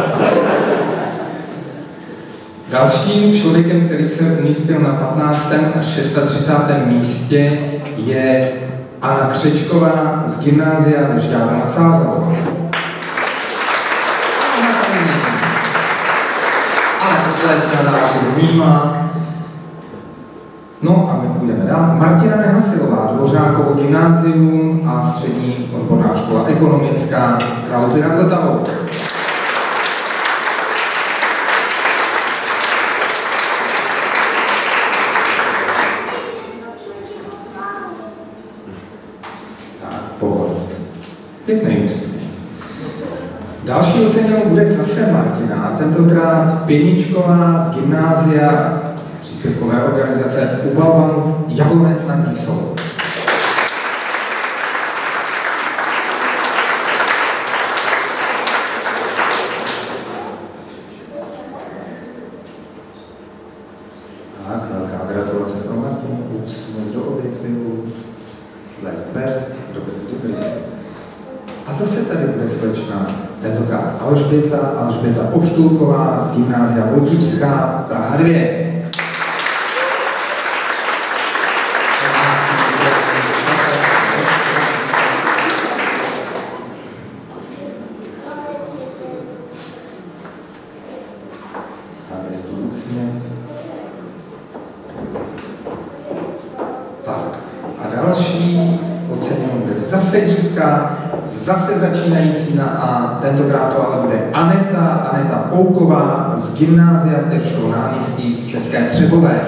Dalším člověkem, který se umístil na 15. až 36. místě, je Anna Křečková z gymnázia ve Žďáru nad Sázavou. Ale tohle se na dálku vnímá. No a my půjdeme dál. Martina Nehasilová, Dvořákovo gymnázium a střední odborná škola ekonomická Královny nad Vltavou. Pěkný úsměv. Další oceněnou bude zase Martina, tentokrát Pěničková z gymnázia příspěvkové organizace u Balvanu Jablonec nad Nisou. Tak, velká gratulace pro Martinu, úsměv do objektivu, lesk bez, dobrý. A zase tady bude slečna, tentokrát Alžběta Poštulková z gymnázia Votičská, Praha 2. Tak, a další ocenění bude zase dívka, zase začínající na A, tentokrát to ale bude Aneta Pouková z gymnázia Terškova náměstí v České Třebové.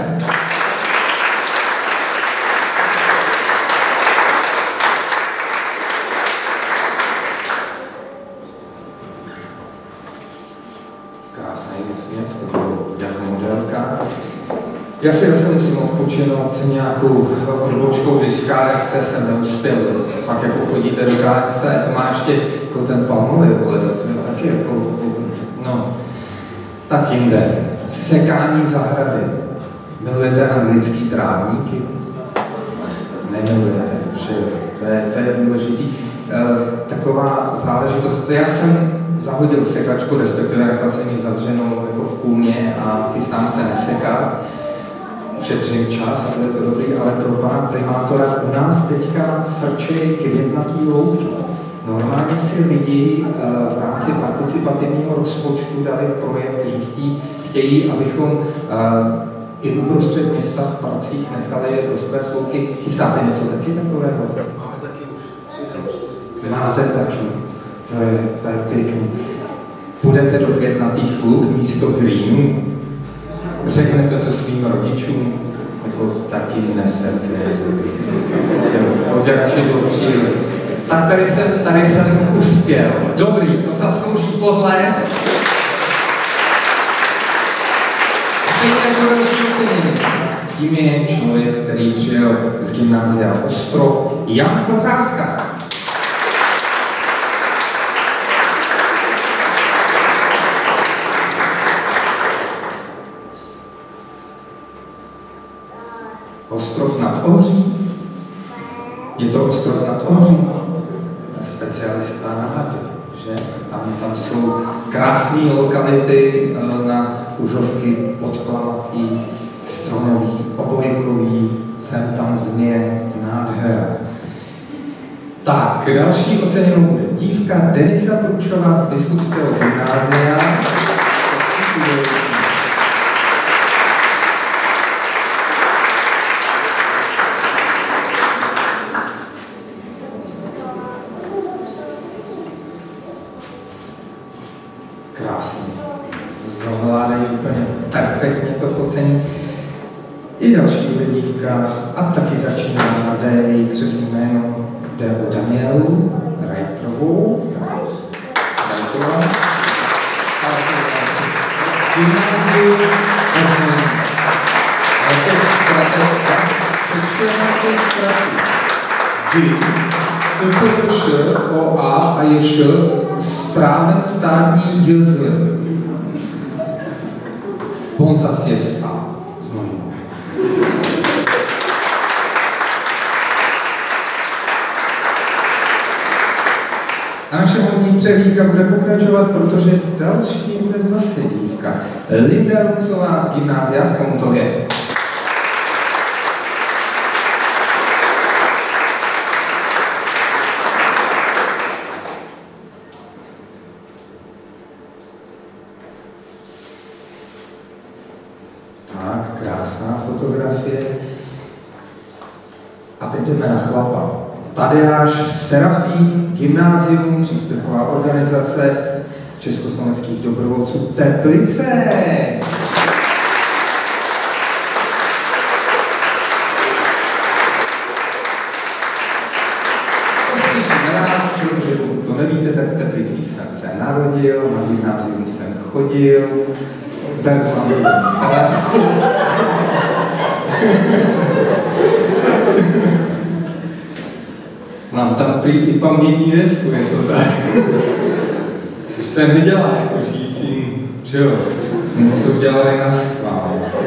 Krásný úsměv, to bylo jako modelka. Já si zase musím odpočinout nějakou odbočkou, když z KFC jsem neuspěl. Fakt jako chodíte do KFC, to má ještě jako ten palmový olej, taky jako, no, tak jinde. Sekání zahrady. Milujete anglický trávníky? Nemilujete, že to je důležitý. Taková záležitost, já jsem zahodil sekačku, respektive nechal jsem ji zavřenou jako v kůlně a chystám se nesekat. Šetřím čas a bude to dobrý, ale pro pana primátora u nás teďka frčejí květnatý louky. Normálně si lidi v rámci participativního rozpočtu dali projekt, že chtějí, abychom i uprostřed města v parcích nechali rozkvést louky. Chystáte něco taky takového? Máme taky už 3 další. Máte taky. To je pěkný. Půjdete do květnatých luk místo greenů? Řeknete to svým rodičům, jako tatí nesete, poděračky do přírody. Tak tady jsem uspěl. Dobrý, to zaslouží potlesk. Stejně jako další ocenění. Tím je člověk, který přijel z gymnázia Ostrov, Jan Procházka. Ostrov nad Ohří. Je to Ostrov nad Ohří. Specialista na hady, že? Tam jsou krásné lokality na Užovky, Podklamatý, Stromový, Obojkový, sem tam Změ, nádhera. Tak, další oceněnou bude dívka Denisa Průčová z Biskupského gymnázia. Krásně. Zavládají úplně perfektně to focení. I další bude dívka a taky začíná na D, její křestní jméno. Jde o Danielu Rajtrovou. Rajtrová. Gymnázium. Ale to je zkratka. Přečtujeme to zkratku. Gym. SPTŠ, OA a JŠ s právem státní JZ. Pontasjevská. Znovu. A naše modní přehlídka bude pokračovat, protože další bude zase dívka. Linda Runcová z gymnázia v Komtově. Tak, krásná fotografie. A teď jdeme na chlapa. Tadeáš Serafín, gymnázium, příspěvková organizace československých dobrovolců Teplice. To slyším rád, protože to nevíte, tak v Teplicích jsem se narodil, na gymnázium jsem chodil, tak mám mám tam prý i pamětní desku, je to tak. Což jsem nedělal jako žijícím, že jo? To udělali na schvál.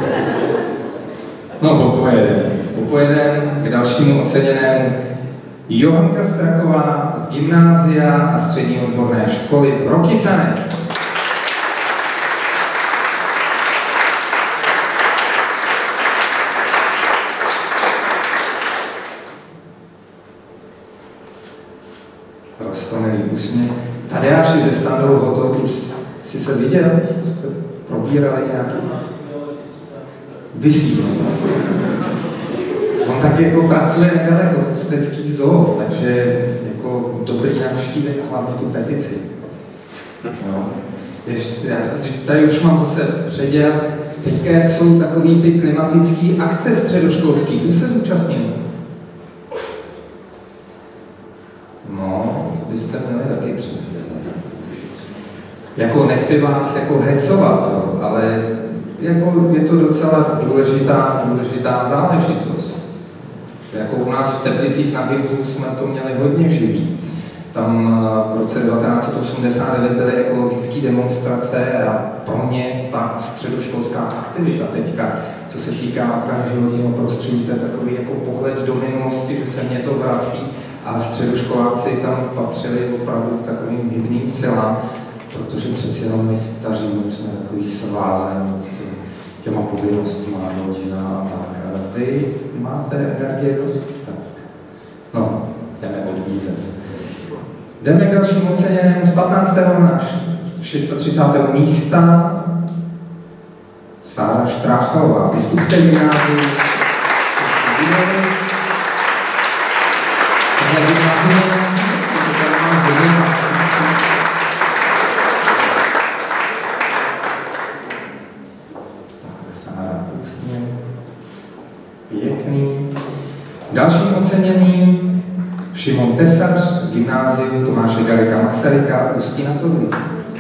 No, popojedem k dalšímu oceněnému. Johanka Straková z gymnázia a střední odborné školy v Rokycanech. Roztomilý úsměv. Tadeáši ze Standou Hotel, už jsi se viděl? Jste probírali nějaký? Vysí. On taky jako pracuje nedaleko v Ústecký zoo, takže jako dobrý navštívit hlavně tu petici. No. Tady už mám zase předěl. Teďka jak jsou takový ty klimatické akce středoškolský, kdo se zúčastnil? No, to byste měli taky předělat. Jako nechci vás jako hecovat, ale jako je to docela důležitá záležitost. Jako u nás v Teplicích na Hybu jsme to měli hodně živý. Tam v roce 1989 byly ekologické demonstrace a pro mě ta středoškolská aktivita teďka, co se týká ochrany životního prostředí, to je takový jako pohled do minulosti, že se mě to vrací a středoškoláci tam patřili opravdu takovým hybným silám, protože přeci jenom my staří jsme takový svázaní těma povinnostma, rodina a tak. Ale vy máte energie dost? Tak. No, jdeme od výzev. Jdeme k dalšímu oceněnému z 15. na 630. místa. Sára Štráchalová, Biskupské gymnázium. Pěkný. Dalším oceněným Šimon Tesař, gymnázium Tomáše Garrigua Masaryka, Ústí nad Orlicí.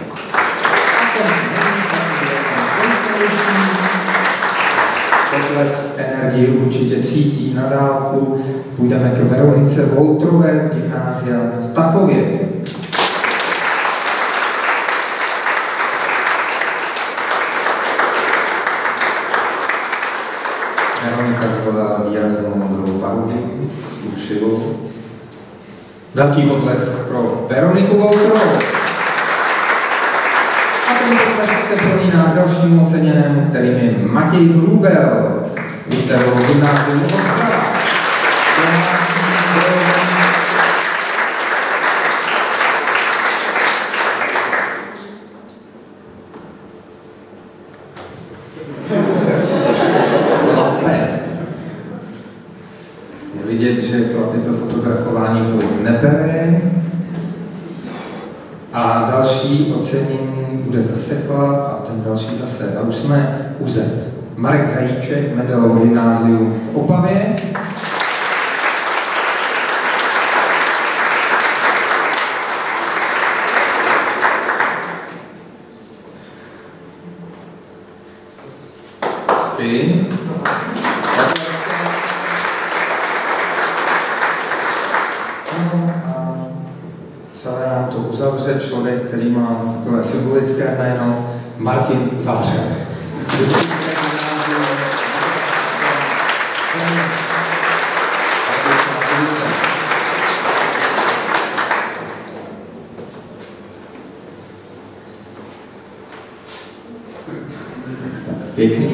Pokles energie určitě cítí na dálku. Půjdeme k Veronice Voltrové z gymnázia v Tachově. Veronika zvolila výraznou modrou barvu, slušivou. Velký potlesk pro Veroniku Voltrovou. A ten potlesk se prolíná k dalšímu oceněnému, kterým je Matěj Hrubel, Víterovo gymnázium Ostrava. A další ocenění bude zase chlap a ten další zase. A už jsme u Z. Marek Zajíček, Mendelovo gymnázium v Opavě. Spin. Celé nám to uzavře člověk, který má takové symbolické jméno Martin Zavřel. Tak pěkný.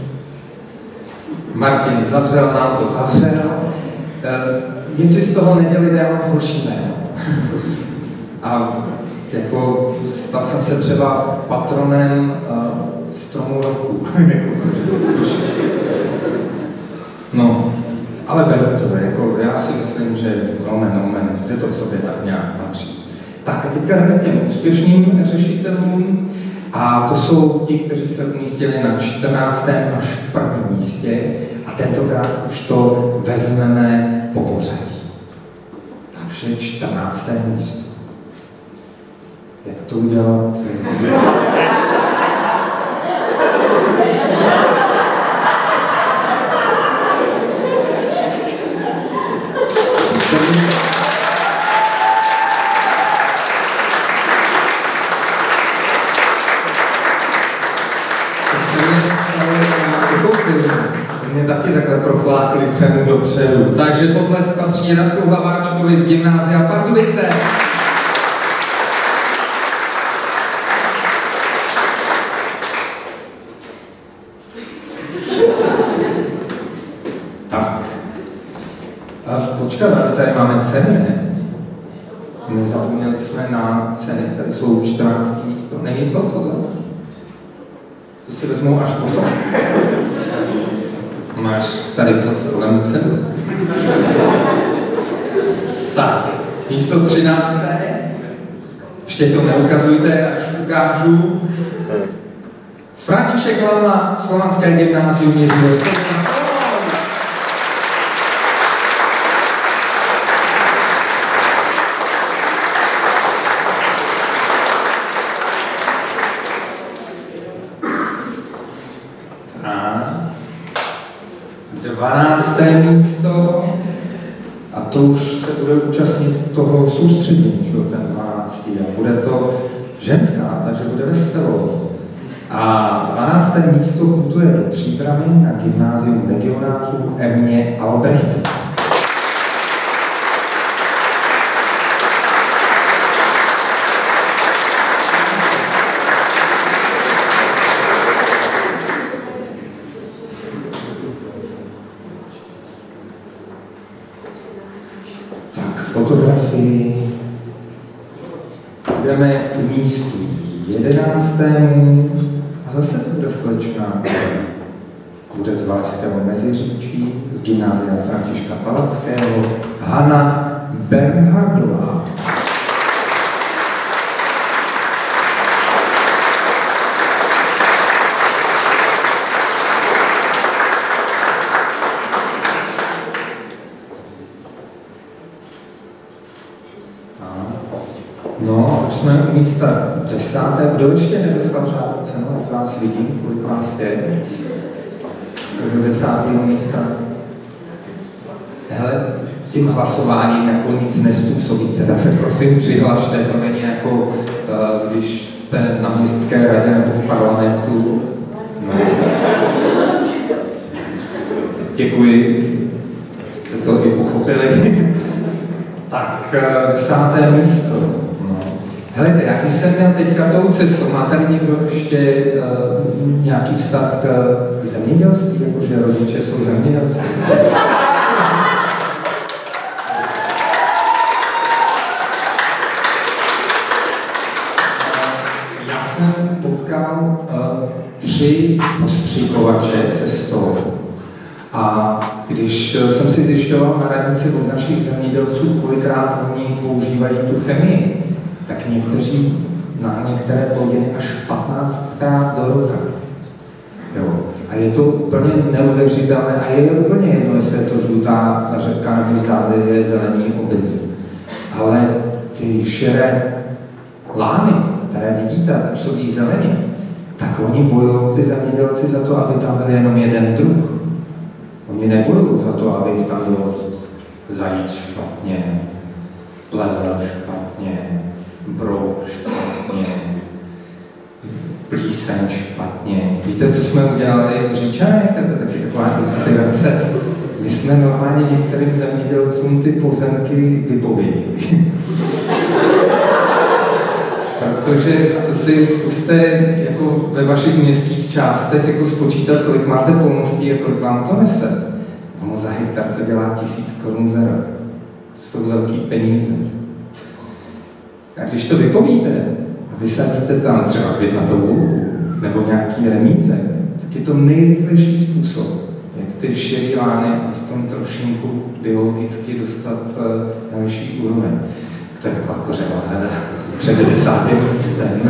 Martin Zavřel nám to zavřel. Nic si z toho nedělejte, já mám horší jméno. A jako stal jsem se třeba patronem stromu roku. No, ale beru to, jako já si myslím, že nomen, že to k sobě tak nějak patří. Tak a teďka jdeme k těm úspěšným řešitelům. A to jsou ti, kteří se umístili na 14. až 1. místě a tentokrát už to vezmeme po pořadí. Takže 14. místo. Jak to udělat? Mě taky takhle proflákli cenu dopředu. Takže potlesk patří Radku Hlaváčkovi z Gymnázia Pardubice. Tak. Počkat, tady máme ceny, ne? Nezapomněli jsme na ceny, tady jsou 14 místo. Není to tohle? To si vezmou až potom. Máš tady pod stolem cenu. Tak, místo 13. Ještě to neukazujte, až ukážu. František Lavna, Slovanské gymnázium Jiřího Stopka. A 12. místo. A to už se bude účastnit toho soustředění, ten 12. A bude to ženská, takže bude veselo. A 12. místo putuje do přípravy na gymnázium legionářů Emě Albrechtu. Tak, fotografii. Jdeme k místu 11. A zase to bude slečna. Bude z Valašského Meziříčí, z Gymnázia Františka Palackého, Hana Bernhardová. No, už jsme u místa 10. Kdo ještě nedostal žádnou cenu, jak vás vidím, kolik vás je? Do 10. místa. Hele, tím hlasováním jako nic nespůsobíte, tak se prosím přihlašte, to není jako, když jste na městské radě nebo v parlamentu. No. Děkuji, jste to i pochopili. Tak, 10. místo. No. Helejte, jak když jsem měl teďka tou cestou, má tady někdo ještě nějaký vztah k zemědělství, jakože rodiče jsou zemědělci? Já jsem potkal 3 postříkovače cestou. A když jsem si zjišťoval na radnici od našich zemědělců, kolikrát oni používají tu chemii, tak někteří na některé plodiny až 15krát do roka. Jo. A je to úplně neuvěřitelné a je úplně jedno, jestli je to žlutá řepka nebo zdánlivě zelený obilí. Ale ty širé lány, které vidíte a působí zeleně, tak oni bojují ty zemědělci za to, aby tam byl jenom jeden druh. Oni nebojují za to, aby jich tam bylo víc. Zajíc špatně, plevel špatně, brouk špatně, plíseň špatně. Víte, co jsme udělali v Říčanech? To je taky taková inspirace. My jsme normálně některým zemědělcům ty pozemky vypověděli. Protože to si zkuste jako ve vašich městských částech jako spočítat, kolik máte polností a kolik vám to nese. Ono za hektar to dělá 1000 korun za rok. To jsou velký peníze. A když to vypovíte a vysadíte tam třeba květnatou louku nebo nějaký remízek, tak je to nejrychlejší způsob, jak ty širý lány aspoň trošinku biologicky dostat na vyšší úroveň. To je taková kořeva před 10. místem.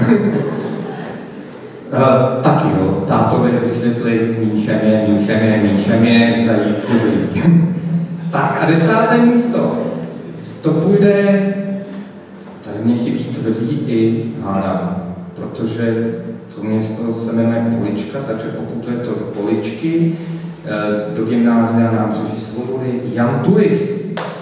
Taky jo, tátovi vysvětlit mý chemie, zajít dobrý. Tak a 10. místo. To půjde, tady mě chybí tvrdý i hádám, protože to město se jmenuje Polička, takže pokud je to Poličky, do gymnázia Nábřeží Svobody Jan Tulis.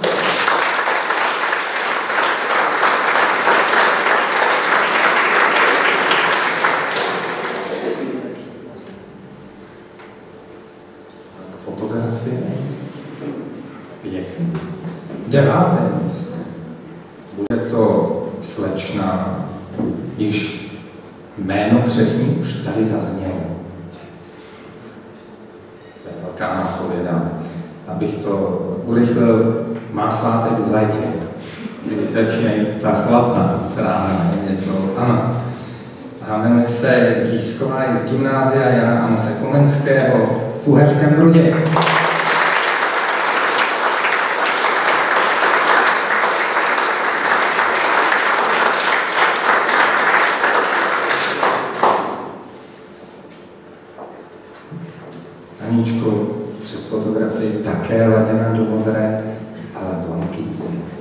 Fotografie. Pěkný. 9. místo. Bude to slečna, již jméno křestní už tady zaznělo. To je velká nápověda. Abych to urychlil, má svátek v létě, kdy začínají ta chlapna z rána. Ano. A jmenuje se Jísková, je z gymnázia Jana Amose Komenského v Uherském Brodě. Aníčko, před fotografií také laděna do modré, ale blankýzy.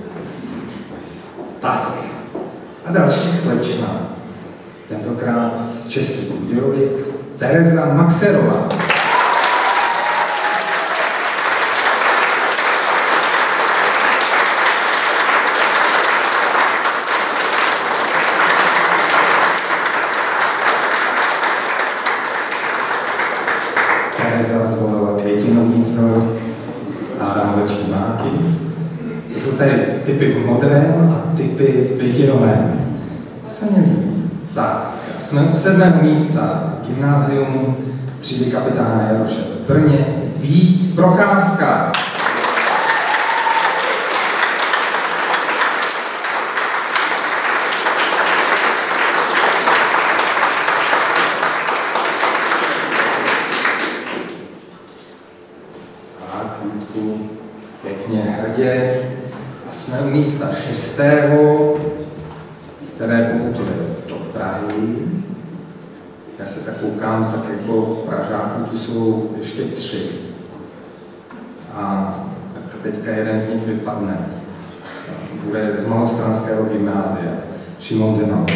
Tak, a další slečna, tentokrát z Českých Budějovic, Tereza Maxerová. Tereza zvolila květinový vzor a rámečky máky. To jsou tady typy v modrém a typy v květinovém. To se mě líbí. Tak, jsme u 7. místa, gymnázium třídy kapitána Jaroše v Brně, Vít Procházka. Tak, Vítku, pěkně hrdě. A jsme u místa 6. které poputuje do Prahy. Já se tak koukám, tak jako Pražáků tu jsou ještě 3. A tak teďka jeden z nich vypadne. Bude z Malostranského gymnázia. Šimon Zeman.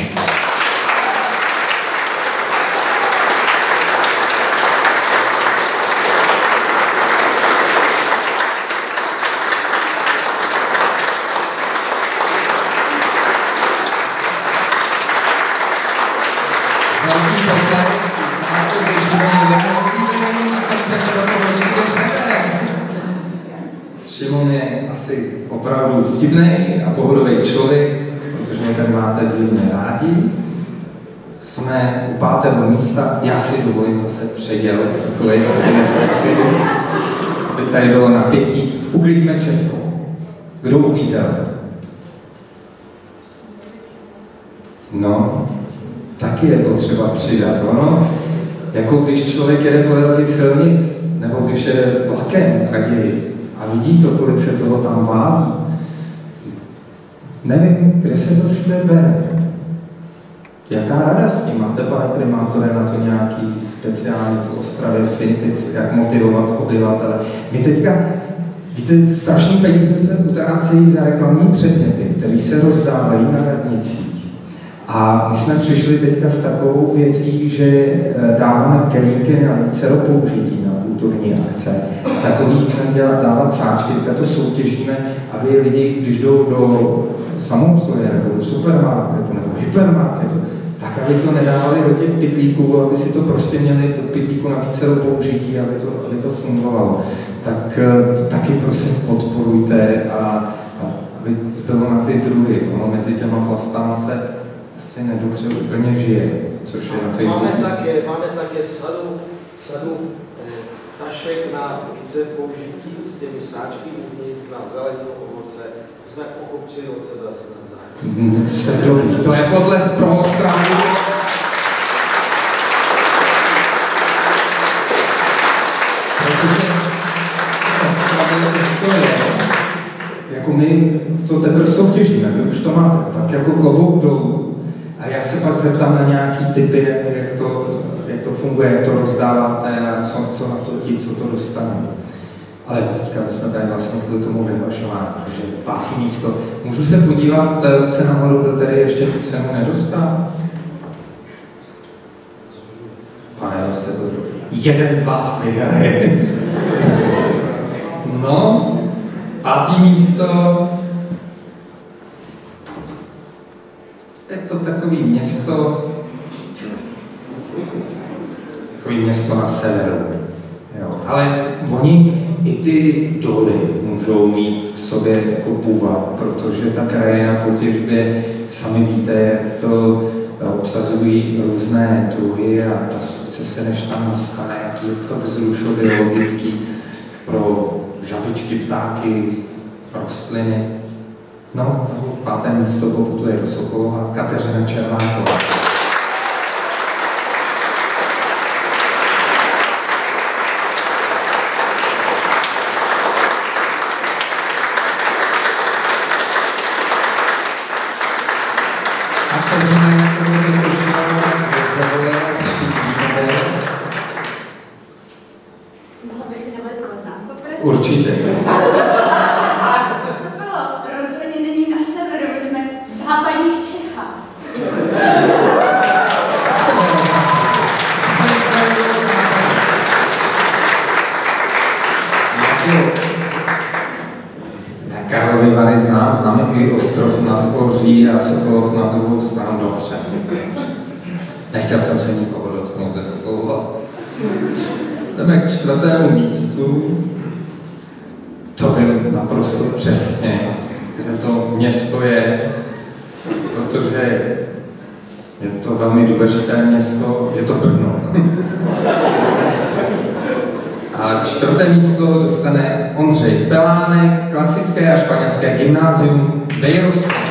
Šimon je asi opravdu vtipný a pohodový člověk, protože mě tady máte zjevně rádi. Jsme u 5. místa, já si dovolím zase předěl, takový optimistický, aby tady bylo napětí. Uklidíme Česko. Kdo uklízel? No, taky je potřeba přidat, ono. Jako když člověk jede podél těch silnic, nebo když jede vlakem raději a vidí to, kolik se toho tam válí. Nevím, kde se to všude bere. Jaká rada s tím? Máte, pane primátore, na to nějaký speciální v Ostravě finty, jak motivovat obyvatele? My teďka, víte, strašný peníze se utrácejí za reklamní předměty, které se rozdávají na radnicích. A my jsme přišli teďka s takovou věcí, že dáváme kelímky na vícero použití na kulturní akce. Takový chceme dávat sáčky, teďka to soutěžíme, aby lidi, když jdou do samoobsluhy nebo do supermarketu nebo hypermarketu, tak aby to nedávali do těch pytlíků, aby si to prostě měli do pytlíku na vícero použití, aby to fungovalo. Tak taky prosím podporujte a aby bylo na ty druhy. Ono mezi těma plastama se asi nedobře úplně žije, což je na Facebooku. Máme také sadu tašek na více použití s těmi sáčky uvnitř na zeleninu, ovoce. To jsme pochopili od sebe asi navzájem. Jste dobrý, to je podle pro Ostravu. Protože to je, jako my to teprve soutěžíme, vy už to máte, tak jako klobouk dolů. A já se pak zeptám na nějaký typy, jak to funguje, jak to rozdáváte a co na to ti, co to dostanou. Ale teďka jsme tady vlastně kvůli tomu vyhlašování, takže 5. místo. Můžu se podívat ruce nahoru, kdo tady ještě tu cenu nedostal? Pane, se to jeden z vás vyhraje. No, 5. místo. Je to takový město na severu. Jo. Ale oni i ty doly můžou mít v sobě jako půvab, protože ta krajina po těžbě, sami víte, jak to obsazují různé druhy a ta sukcese, než tam nastane, jaký je to vzrušobiologický pro žabičky, ptáky, rostliny. No, 5. místo poputuje do Sokolova Kateřina Červáková. Určitě. Sokolov rozhodně není na severu, my jsme v západních Čechách. Karlovy Vary známe i Ostrov nad Ohří a Sokolov na druhou stranu dobře. Nechtěl jsem se nikoho dotknout ze Sokolova. Jdeme k 4. místu. To vím naprosto přesně, kde to město je, protože je to velmi důležité město, je to Brno. A 4. místo dostane Ondřej Pelánek, klasické a španělské gymnázium ve Jaroslavě.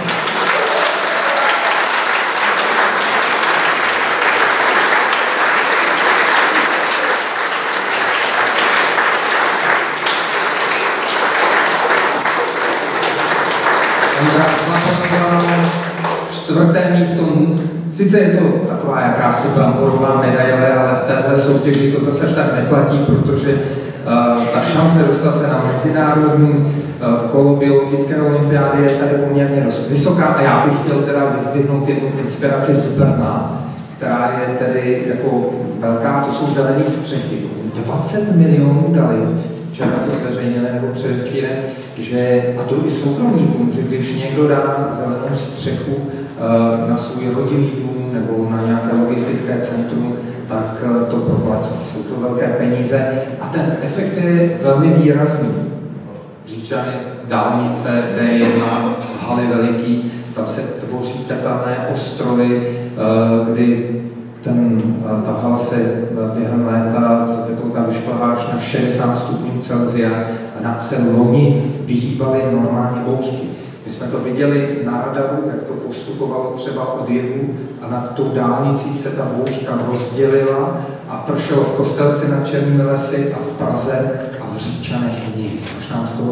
Čtvrté místo, sice je to taková jakási bramborová medaile, ale v téhle soutěži to zase tak neplatí, protože ta šance dostat se na mezinárodní kolo biologické olympiády je tady poměrně dost vysoká a já bych chtěl teda vyzdvihnout jednu inspiraci z Brna, která je tedy jako velká, to jsou zelené střechy. 20 milionů dali, včera to zveřejnili nebo předevčírem, že, a to i soukromníkům, že když někdo dá zelenou střechu na svůj rodinný dům nebo na nějaké logistické centrum, tak to proplatí. Jsou to velké peníze a ten efekt je velmi výrazný. Říčany, dálnice, D1, haly veliký, tam se tvoří tepelné ostrovy, kdy ta hala se během léta, ta teplota vyšplhá až na 60 stupňů Celsia a nám se loni vyhýbaly normálně bouřky. My jsme to viděli na radaru, jak to postupovalo třeba od jihu a nad tou dálnicí se ta bouřka rozdělila a pršelo v Kostelci nad Černými lesy a v Praze a v Říčanech nic. Až nám z toho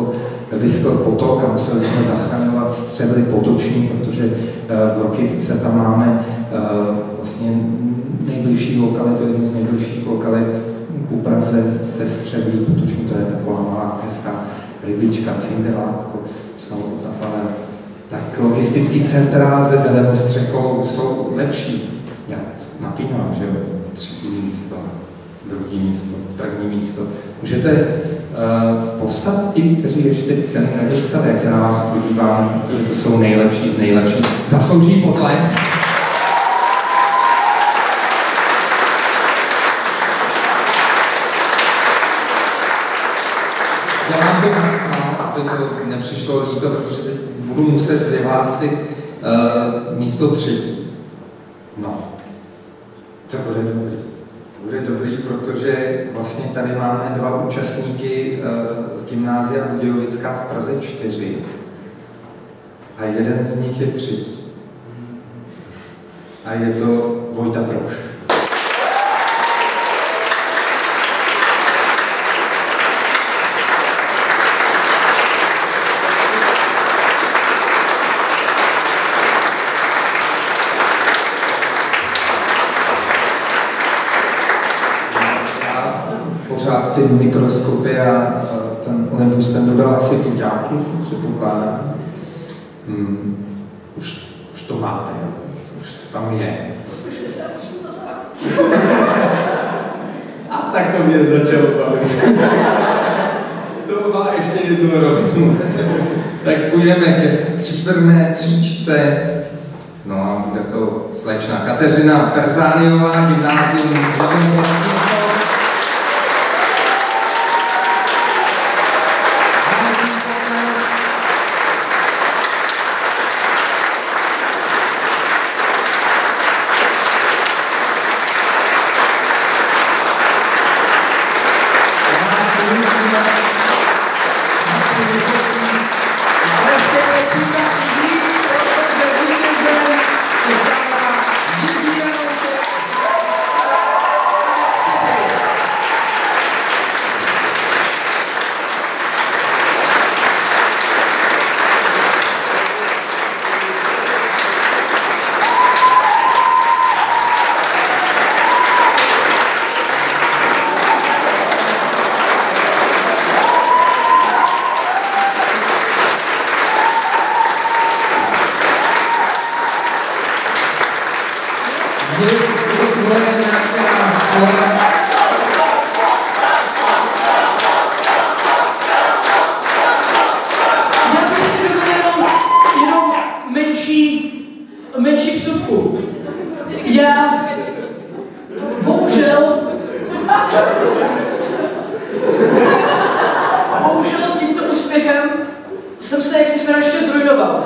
vyschl potok a museli jsme zachraňovat střevy potoční, protože v Rokytce tam máme vlastně nejbližší lokalitu, jednu z nejbližších lokalit ku Praze se střeví potoční, to je taková malá hezká rybička, cindelátko, tak logistický centra se zelenou střechou jsou lepší. Já napínám, že jo, 3. místo, 2. místo, 1. místo. Můžete povstat ti, kteří ještě cenu nedostali, jak se na vás podívám, protože to jsou nejlepší z nejlepších. Zaslouží potlesk. Já mám to nasmál, aby to nepřišlo líto, protože budu muset vyhlásit místo 3. No, to bude dobrý. To bude dobrý, protože vlastně tady máme 2 účastníky z gymnázia Budějovická v Praze 4 a jeden z nich je 3. A je to Vojta Brož. Pořád ty mikroskopy a ten Olympus ten dodal asi tuťáky, předpokládám. Už to máte, už to tam je. A tak to mě začalo bavit. To má ještě jednu rovinu. Tak půjdeme ke stříbrné příčce. No a bude to slečna Kateřina Perzániová, gymnázium menší vsuvku. Já bohužel tímto úspěchem jsem se jaksi finančně zrujnoval.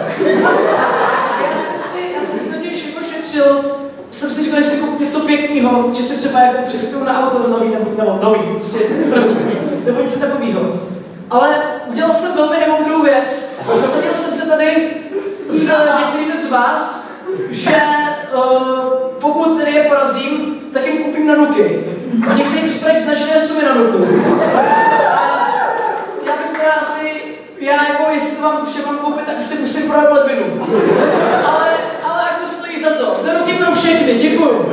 Já jsem si totiž jako šetřil, jsem si říkal, že si koupím něco pěkného, že si třeba jako přispěju na auto nový, nebo nový, prostě první, nebo něco takového. Ale udělal jsem velmi nemoudrou věc. Posadil jsem se tady s některými z vás, že pokud tedy je porazím, tak jim koupím na nuky. V některých případech značné sumy na nuku. Já bych teda asi, jako jestli to vám všem mám koupit, tak si musím prodat ledvinu. Ale jako stojí za to. Na nuky pro všechny, děkuju.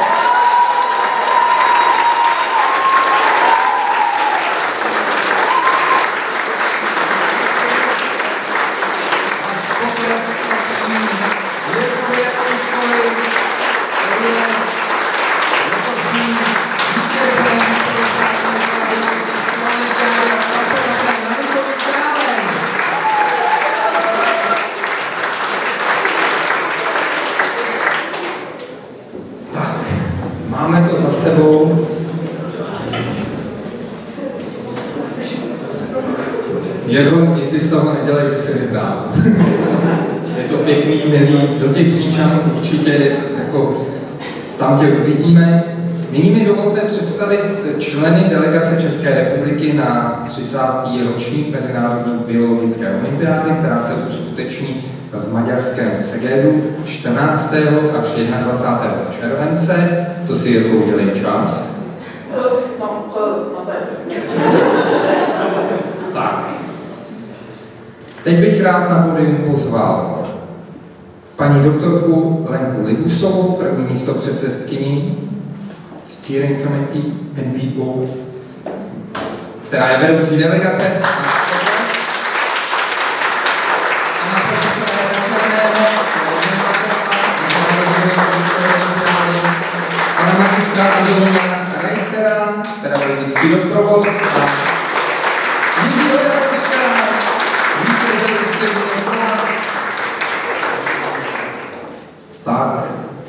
Máme to za sebou. Jenom nic si z toho nedělej, že si vyhrál. Je to pěkný, milý, do těch Říčanů určitě, jako tam tě uvidíme. Nyní mi dovolte představit členy delegace České republiky na 30. ročník Mezinárodní biologické olympiády, která se uskuteční v maďarském Segedu 14. až 21. července. To si Jirko udělej čas. Tak. Teď bych rád na pódium pozval paní doktorku Lenku Libusovou, první místopředsedkyni Steering Committee NBO, která je vedoucí delegace. Pana magistra Antonína Reitera, pedagogický doprovod a tak,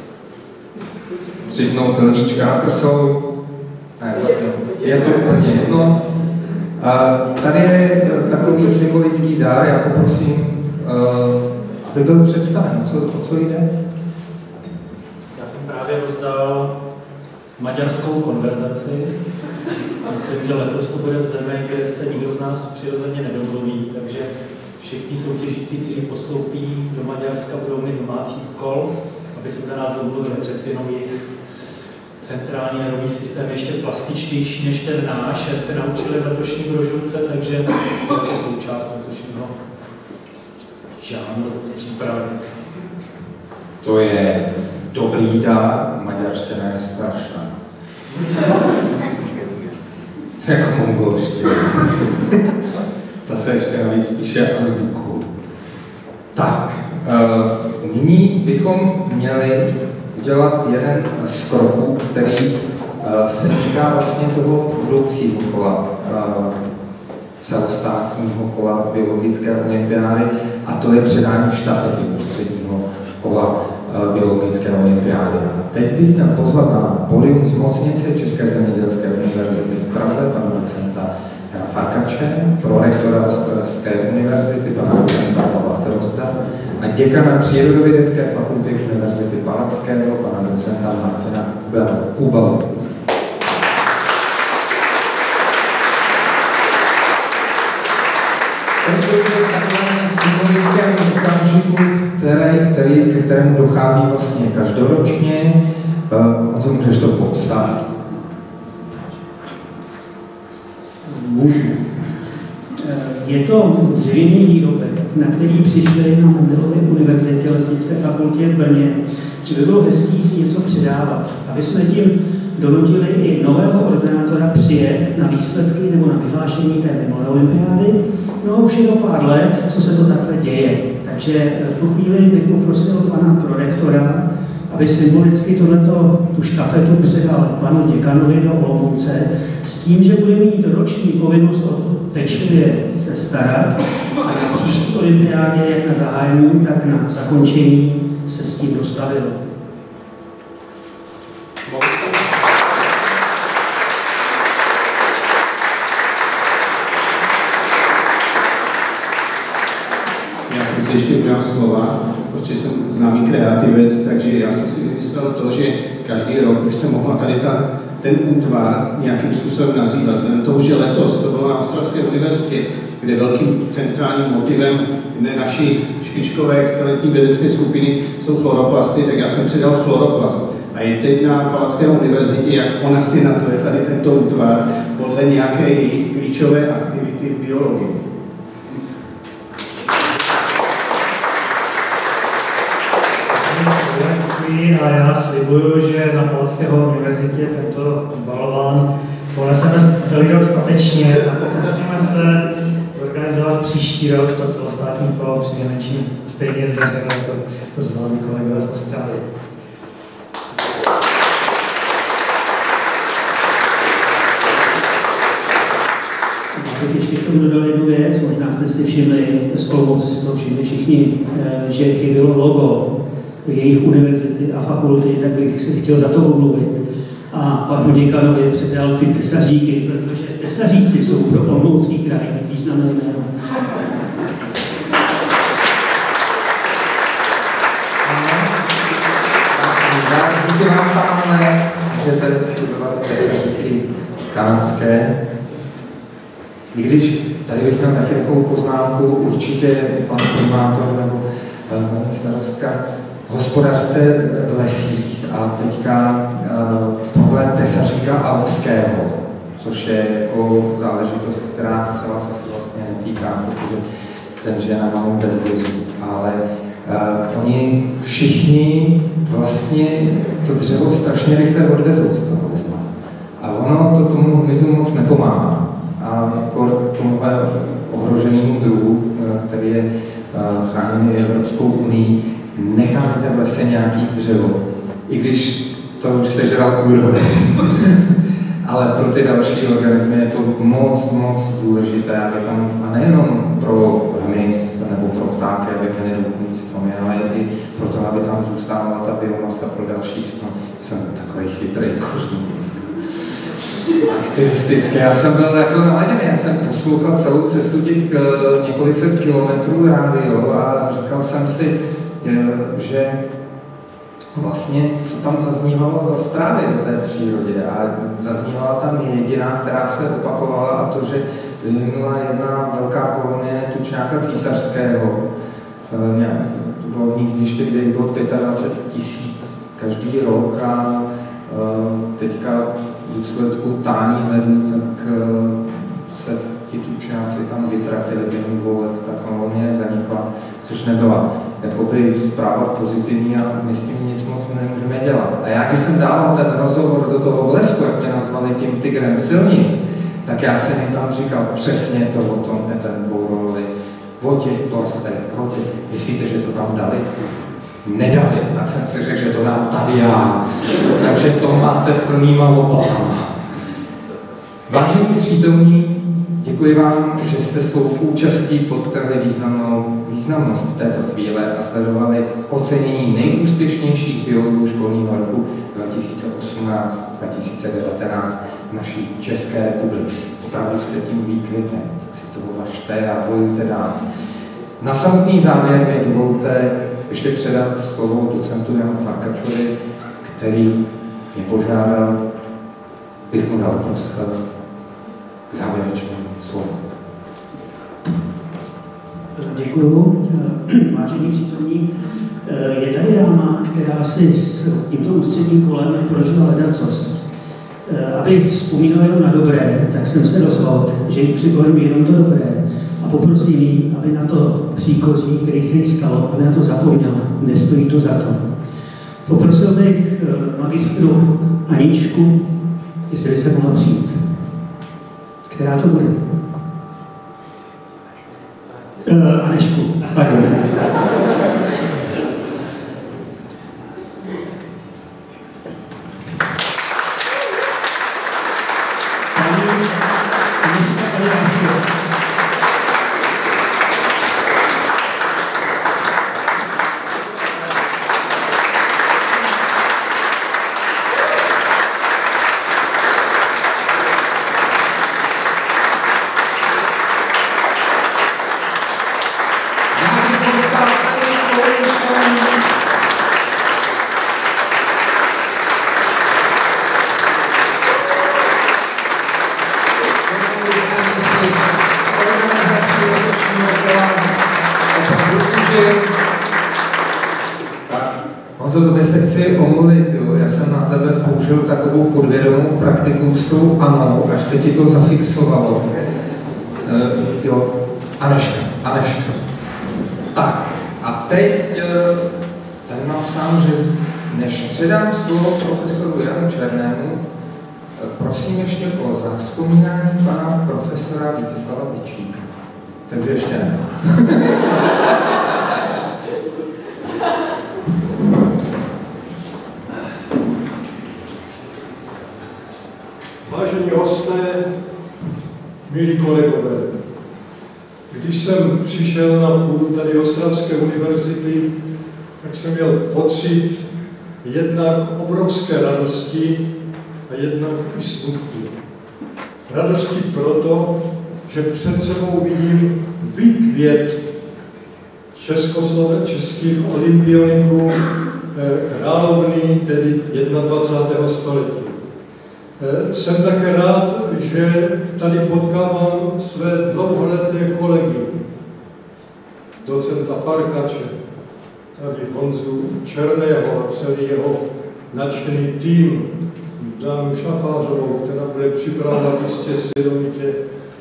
připnout lvíčka na prsou. Je to úplně jedno. Tady je takový symbolický dar, já poprosím, aby byl představen. O co jde? Já jsem právě rozdal maďarskou konverzaci. Myslím, že letos to bude v zemi, kde se nikdo z nás přirozeně nedomluví, takže všichni soutěžící, kteří postoupí do Maďarska, budou mít domácí úkol, aby se za nás domluvili. Přeci jenom jejich centrální nervový systém je ještě plastičtější než ten náš, jak se naučili v letošní brožurce, takže je to součást letošního žánru přípravy. To je dobrý dar, maďarština je strašná. To je jako mongolština. Ta se ještě navíc píše azbuku. Tak, nyní bychom měli udělat jeden z kroků, který se týká vlastně toho budoucího kola, celostátního kola biologické olympiády, a to je předání štafety ústředního kola biologické olympiády. A teď bych měl pozvat na pódium zmocněnce České zemědělské univerzity v Praze, pana docenta Jana Farkače, prorektora Ostravské univerzity, pana docenta Pavla Drozda a děkana Přírodovědecké fakulty Univerzity Palackého, pana docenta Martina Kubalu. Symbolickém okamžiku, ke kterému dochází vlastně každoročně. Co můžeš to popsat? Můžu. Je to dřevěný výrobek, na který přišli na Mendelově univerzitě Lesnické fakultě v Brně, že by bylo hezký si něco předávat, aby jsme tím donutili i nového organizátora přijet na výsledky nebo na vyhlášení té minulé olympiády. No už je to pár let, co se to takhle děje. Takže v tu chvíli bych poprosil pana prorektora, aby symbolicky tu štafetu předal panu děkanovi do Olomouce s tím, že bude mít roční povinnost o to pečlivě se starat a na příští olympiádě, jak na zahájení, tak na zakončení se s tím dostavil. Ještě udělám slova, protože jsem známý kreativec, takže já jsem si vymyslel to, že každý rok by se mohla tady ten útvar nějakým způsobem nazývat. Vzhledem tomu, že letos to bylo na Ostravské univerzitě, kde velkým centrálním motivem jedné naší špičkové excelentní vědecké skupiny jsou chloroplasty, tak já jsem přidal chloroplast. A je teď na Palacké univerzitě, jak ona si nazve tady tento útvar podle nějaké jejich klíčové aktivity v biologii. A já slibuju, že na Palacké univerzitě tento balován poneseme celý rok statečně a pokusíme se zorganizovat příští rok to celostátní kolo přinejmenším stejně zdařené, jako to zvládli kolegové z Ostravy. Ještě k tomu dodal jednu věc, možná jste si všimli, z Olomouce si to všimli všichni, že chybělo logo jejich univerzity a fakulty, tak bych si chtěl za to omluvit. A panu děkanovi předal ty tesaříky, protože tesaříci jsou pro Olomoucký kraj významné jméno. Díky vám, pánové, můžete studovat tesaříky kanadské. I když tady bych měl taky takovou poznámku, určitě pan primátor nebo paní starostka, hospodaříte v lesích a teďka problém tesaříka alpského, což je jako záležitost, která se vás asi vlastně netýká, protože ten žije na malém bezdozu, ale oni všichni vlastně to dřevo strašně rychle odvezou z toho lesa. A ono to tomu hmyzu moc nepomáhá. A tomuhle ohroženému druhu, který je chráněný Evropskou unii, necháte v lese nějaký dřevo. I když to už sežral kůrovec. Ale pro ty další organismy je to moc důležité, aby tam, a nejenom pro hmyz nebo pro ptáky, aby měli dobrý stromy, ale i pro to, aby tam zůstávala ta biomasa pro další strom. Jsem takový chytrý koření. Aktivisticky. Já jsem byl jako naladěný, já jsem poslouchal celou cestu těch několik set kilometrů rádio a říkal jsem si, že vlastně, co tam zaznívalo za zprávy o té přírodě. A zaznívala tam jediná, která se opakovala, a to, že vyhynula jedna velká kolonie tučňáka císařského. To bylo hnízdiště, kde bylo 25 000 každý rok a teďka v důsledku tání ledů, tak se ti tučňáci tam vytratili během 2 let, ta kolonie zanikla, což nebyla jakoby zpráva pozitivní a my s tím nic moc nemůžeme dělat. A já, když jsem dával ten rozhovor do toho Blesku, jak mě nazvali tím tigrem silnic, tak já jsem jim tam říkal přesně to o tom Attenboroughovi, o těch plastech, o těch. Myslíte, že to tam dali? Nedali, tak jsem si řekl, že to dám tady já. Takže to máte plnýma lopatama. Vážení přítomní, děkuji vám, že jste svou účastí podtrhli významnost této chvíle a sledovali ocenění nejúspěšnějších biologů školního roku 2018-2019 naší České republiky. Opravdu jste tím výkvětem, tak si toho važte a bojujte dál. Na samotný závěr mi dovolte ještě předat slovo docentu Janu Farkačovi, který mě požádal, bych mu dal prostor k závěrečnému slovu. Děkuju. Vážení přítomní, je tady dáma, která si s tímto ústředním kolem prožila ledacos. Aby vzpomínala jenom na dobré, tak jsem se rozhodl, že jí připomeňu jenom to dobré a poprosím jí, aby na to příkoří, který se jí stalo, aby na to zapomněla. Nestojí to za to. Poprosil bych magistru Aničku, jestli by se mohla přijít. Která to bude? Anešku, pardon. Honzo, tobě se chci omluvit, jo. Já jsem na tebe použil takovou podvědomou praktiku s tou Anou, až se ti to zafixovalo. Jo, Aneška. Tak, a teď tady mám sám, že než předám slovo profesoru Janu Černému, prosím ještě o zavzpomínání pana profesora Vítězslava Bičíka. Takže ještě ne. Vážení hosté, milí kolegové, když jsem přišel na půdu tady Ostravské univerzity, tak jsem měl pocit jednak obrovské radosti a jednak i smutku. Radosti proto, že před sebou vidím výkvět českých olympioniků královny, tedy 21. století. Jsem také rád, že tady potkávám své dlouholeté kolegy, docenta Farkače, tady Honzu Černého a celý jeho nadšený tým, dámu Šafářovou, která bude připravovat jistě svědomitě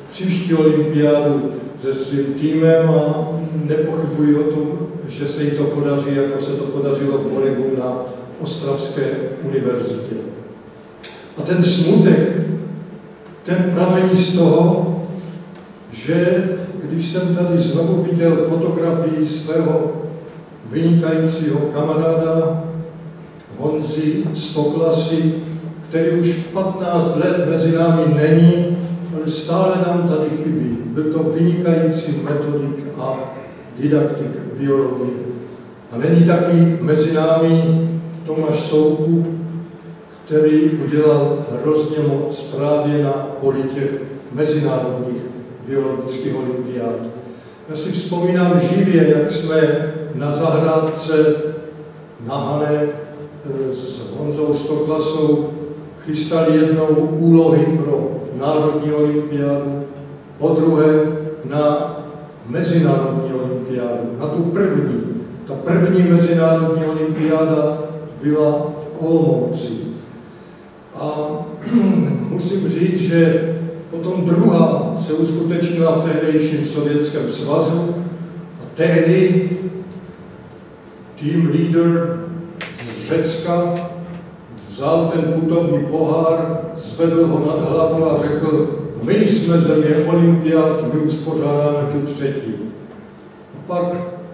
příští olympiádu se svým týmem a nepochybuji o tom, že se jí to podaří, jako se to podařilo kolegům na Ostravské univerzitě. A ten smutek, ten pramení z toho, že když jsem tady znovu viděl fotografii svého vynikajícího kamaráda Honzy Stoklasy, který už 15 let mezi námi není, ale stále nám tady chybí. Byl to vynikající metodik a didaktik biologie. A není taky mezi námi Tomáš Soukup, který udělal hrozně moc právě na poli těch mezinárodních biologických olympiád. Já si vzpomínám živě, jak jsme na zahrádce na Hané s Honzou Stoklasou chystali jednou úlohy pro národní olympiádu, podruhé na mezinárodní olympiádu, na tu první. Ta první mezinárodní olympiáda byla v Olomouci. A musím říct, že potom druhá se uskutečnila v tehdejším Sovětském svazu a tehdy team leader z Řecka vzal ten putovní pohár, zvedl ho nad hlavu a řekl, my jsme země olympiád, my uspořádáme tu třetí. A pak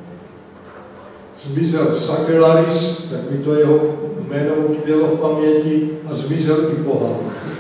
zmizel Sakelaris, tak mi to jeho jméno utkvělo v paměti, a zmizel i pohár.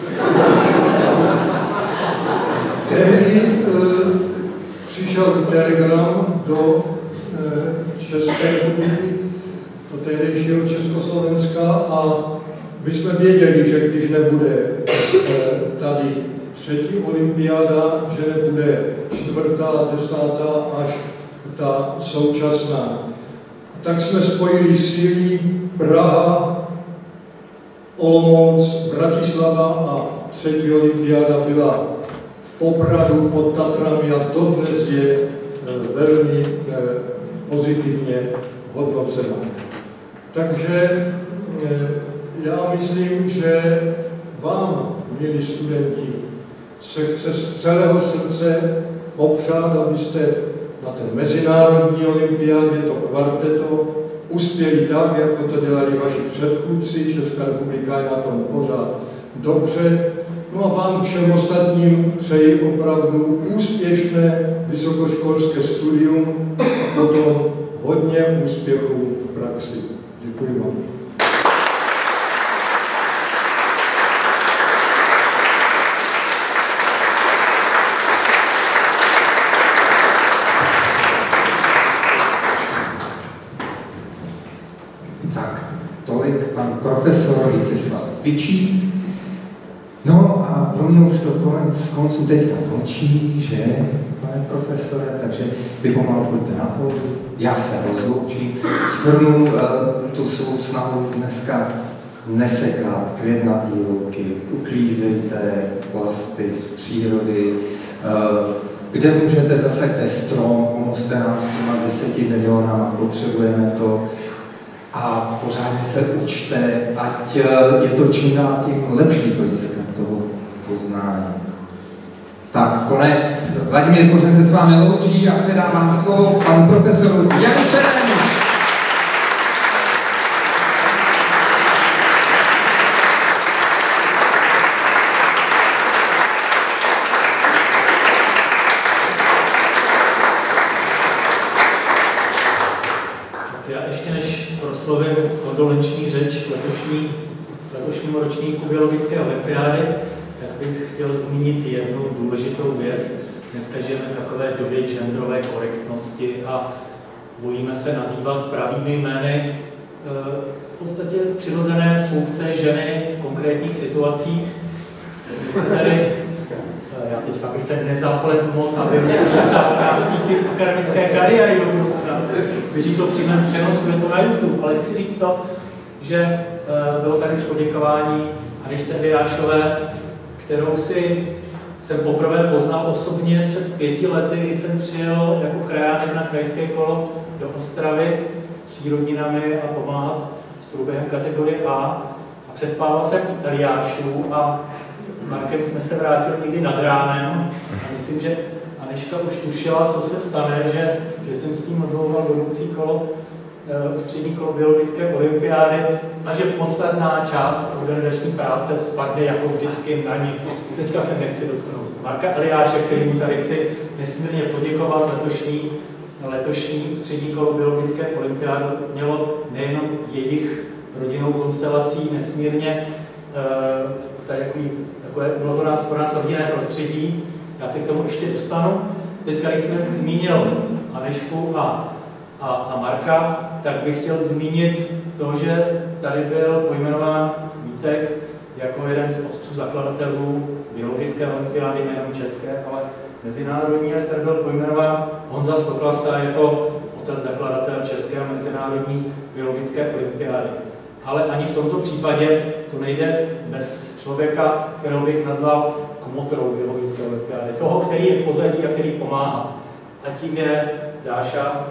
Tehdy přišel telegram do České republiky, do tehdejšího Československa, a my jsme věděli, že když nebude tady třetí olympiáda, že nebude čtvrtá, desátá až ta současná. A tak jsme spojili síly Praha, Olomouc, Bratislava a třetí olympiáda byla v Popradu pod Tatrami a dodnes je velmi pozitivně hodnocena. Takže já myslím, že vám, milí studenti, se chce z celého srdce popřát, abyste na té mezinárodní olympiádě, to kvarteto, uspěli tak, jako to dělali vaši předchůdci. Česká republika je na tom pořád dobře. No a vám všem ostatním přeji opravdu úspěšné vysokoškolské studium a potom hodně úspěchů v praxi. Děkuji vám. Tolik pan profesor Vítězslav Pičík. No a pro mě už to koncu teďka končí, že, pane profesore, takže vy pomalu půjdete na půl. Já se rozloučím, shrnu tu svou snahu dneska nesekat květnatý louky, uklízejte plasty z přírody, kde můžete zasaďte strom, pomozte nám s těma 10 milionama, potřebujeme to. A pořádně se učte, ať je to čím dál tím lepší z hlediska toho poznání. Tak, konec. Vladimír Kořen se s vámi loučí a předávám slovo panu profesoru Janu Černému. Slovem kondolenční řeč letošnímu ročníku biologické olympiády, tak bych chtěl zmínit jednu důležitou věc. Dneska žijeme v takové době genderové korektnosti a bojíme se nazývat pravými jmény v podstatě přirozené funkce ženy v konkrétních situacích. My jsme tady, já teďka bych se nezapletl moc, aby mě přestávka ty akademické kariéry do budoucna. Běží to přímém přenosu, je to na YouTube, ale chci říct to, že bylo tady už poděkování Haničce Hvěrášové, kterou jsem poprvé poznal osobně před 5 lety, když jsem přijel jako krajánek na krajské kolo do Ostravy s přírodninami a pomáhat s průběhem kategorie A. A přespával jsem Italiášů a s Markem jsme se vrátili někdy nad ránem a my myslím, že Aneška už tušila, co se stane, že jsem s ním odvolal budoucí kolo, ústřední kolo biologické olympiády a že podstatná část organizační práce spadne jako vždycky na ní. Teďka se nechci dotknout Marka Eliáše, kterému tady chci nesmírně poděkovat. Letošní ústřední kolo biologické olympiády mělo nejenom jejich rodinnou konstelací nesmírně bylo to pro nás rodinné prostředí. Já se k tomu ještě dostanu. Teďka, když jsme zmínil Anešku a Marka, tak bych chtěl zmínit to, že tady byl pojmenován Vítek jako jeden z otců zakladatelů biologické olympiády, nejenom české, ale mezinárodní, a tady byl pojmenován Honza Stoklasa jako otec zakladatel české a mezinárodní biologické olympiády. Ale ani v tomto případě to nejde bez člověka, kterou bych nazval kmotrou biologické olympiády. Toho, který je v pozadí a který pomáhá. A tím je Dáša.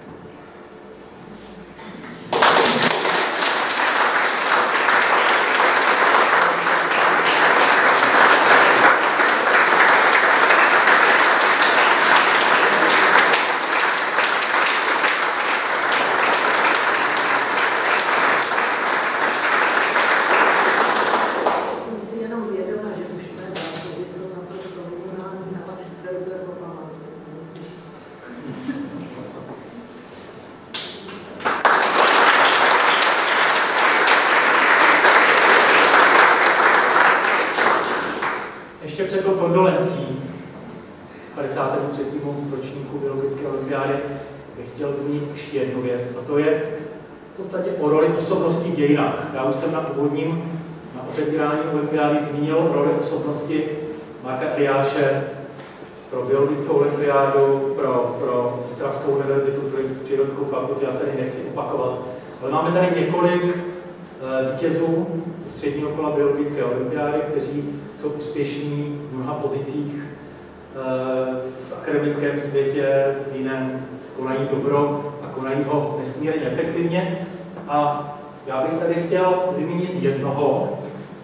Já už jsem na otevírání olympiády zmínil roli osobnosti Marka Eliáše pro biologickou olympiádu, pro Ostravskou univerzitu, pro Přírodskou fakultu, já se tady nechci opakovat. Ale máme tady několik vítězů ústředního kola biologické olympiády, kteří jsou úspěšní v mnoha pozicích v akademickém světě, v jiném konají dobro a konají ho nesmírně efektivně. A já bych tady chtěl zmínit jednoho,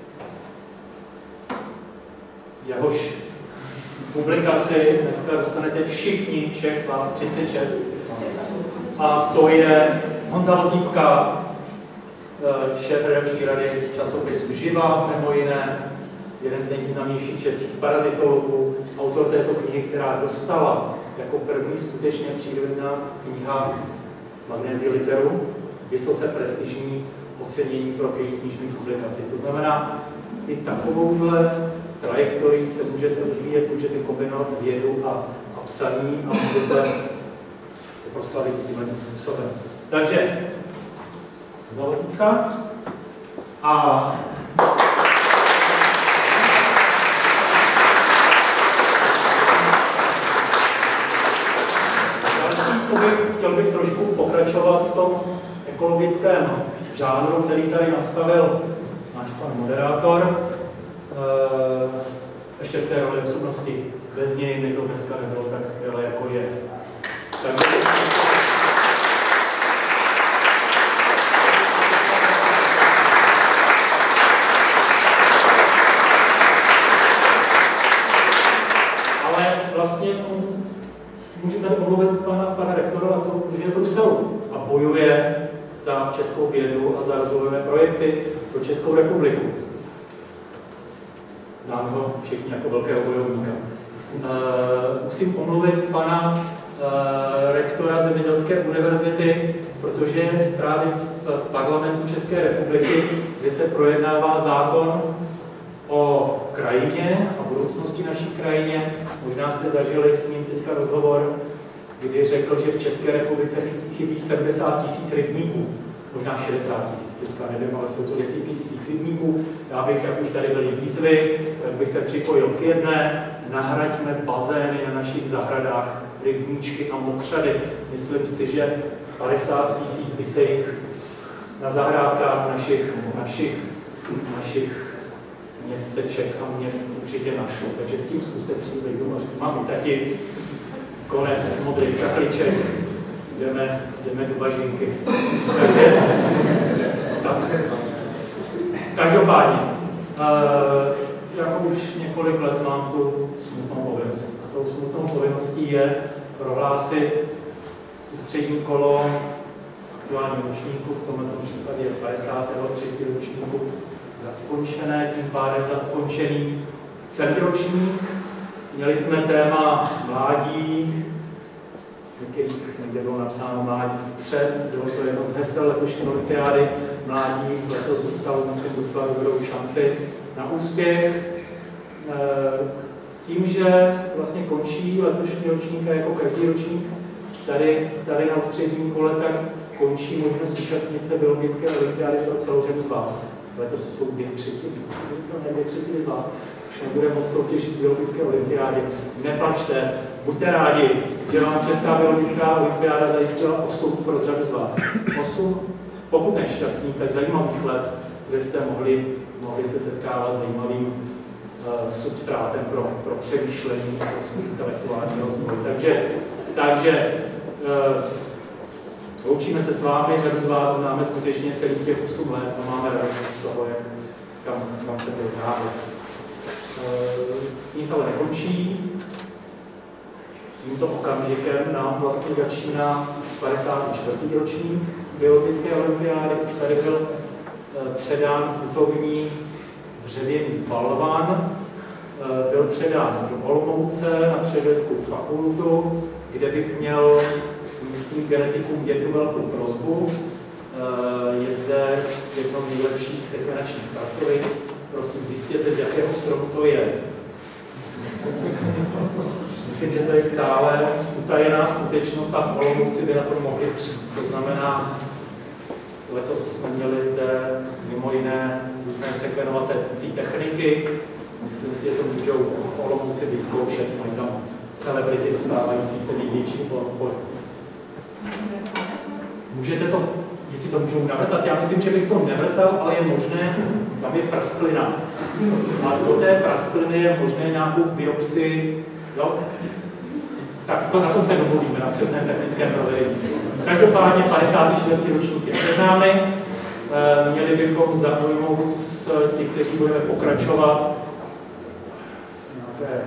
jehož publikaci dneska dostanete všichni, všech vás 36. A to je Honza Lotýpka, šéf redakční rady časopisu Živa, mimo jiné, jeden z nejvýznamnějších českých parazitologů, autor této knihy, která dostala jako první skutečně přírodná kniha Magnézie literu, vysoce prestižní ocenění pro knižní publikaci. To znamená, i takovouhle trajektorii se můžete odvíjet, můžete kombinovat vědu a psaní a můžete se proslavit tímhle způsobem. Takže Zalotíka a chtěl bych trošku pokračovat v tom ekologickém žánru, který tady nastavil náš pan moderátor. Ještě v té roli osobnosti. Bez něj mi to dneska nebylo tak skvělé, jako je. Takže... Ale vlastně můžu tady omluvit pana rektora na to, že je v Bruselu a bojuje za českou vědu a za rozvojové projekty pro Českou republiku. Známe ho všichni jako velkého bojovníka. Musím omluvit pana rektora Zemědělské univerzity, protože je právě v parlamentu České republiky, kde se projednává zákon o krajině a budoucnosti naší krajině. Možná jste zažili s ním teďka rozhovor, kdy řekl, že v České republice chybí 70 000 rybníků. Možná 60 000, teďka nevím, ale jsou to desítky tisíc rybníků. Já bych, jak už tady byly výzvy, tak bych se připojil k jedné. Nahraďme bazény na našich zahradách, rybníčky a mokřady. Myslím si, že 50 000 by se jich na zahrádkách našich městeček a měst určitě našlo. Takže s tím zkuste přijít doma. Mám i taky konec modrých čachliček. Jdeme do bažinky. Takže, tak. Každopádně, já už několik let mám tu smutnou povinnost. tou smutnou povinností je prohlásit ústřední kolo aktuálního ročníku, v tomto případě 53. ročníku, za ukončené, tím pádem za ukončený celý ročník. Měli jsme téma mládí, někde bylo napsáno mládí vpřed, bylo to jedno z hesel letošní olympiády. Mládí letos dostalo, myslím, docela dobrou šanci na úspěch. Tím, že vlastně končí letošní ročník a jako každý ročník tady na ústředním kole, tak končí možnost účastnit se biologické olympiády pro celou řadu z vás. Letos jsou 2/3 z vás. Už nebude moc soutěžit biologické olympiády. Neplačte, buďte rádi, že vám Česká biologická olympiáda zajistila 8 pro řadu z vás. 8, pokud nešťastných, tak zajímavých let, kde jste mohli se setkávat zajímavým substrátem pro přemýšlení, pro svůj intelektuální rozvoj. Takže loučíme se s vámi, řadu z vás známe skutečně celých těch 8 let a máme radost z toho, kam se vyhráli. Nic ale nekončí. Tímto okamžikem nám vlastně začíná 54. ročník biologické olympiády. Už tady byl předán putovní dřevěný balvan, byl předán do Olomouce na přírodovědeckou fakultu, kde bych měl místním genetikům jednu velkou prosbu. Je zde jedno z nejlepších sekvenačních pracovin. Prosím, zjistěte, z jakého stromu to je. Myslím, že to je stále utajená skutečnost a v Olomouci by na to mohli přijít. To znamená, letos jsme měli zde mimo jiné různé sekvenovací techniky. Myslím si, že to můžou v Olomouci vyzkoušet. Mají tam celebrity dostávající ten největší bod. Můžete to, jestli to můžou navrtat, já myslím, že bych to nevrtal, ale je možné, tam je prasklina. A do té praskliny je možné nějakou biopsii, jo? Tak to na tom se domluvíme, na přesném technickém provedení. Každopádně 54. ročník je před námi. Měli bychom zaujmout těch, kteří budeme pokračovat, nějaké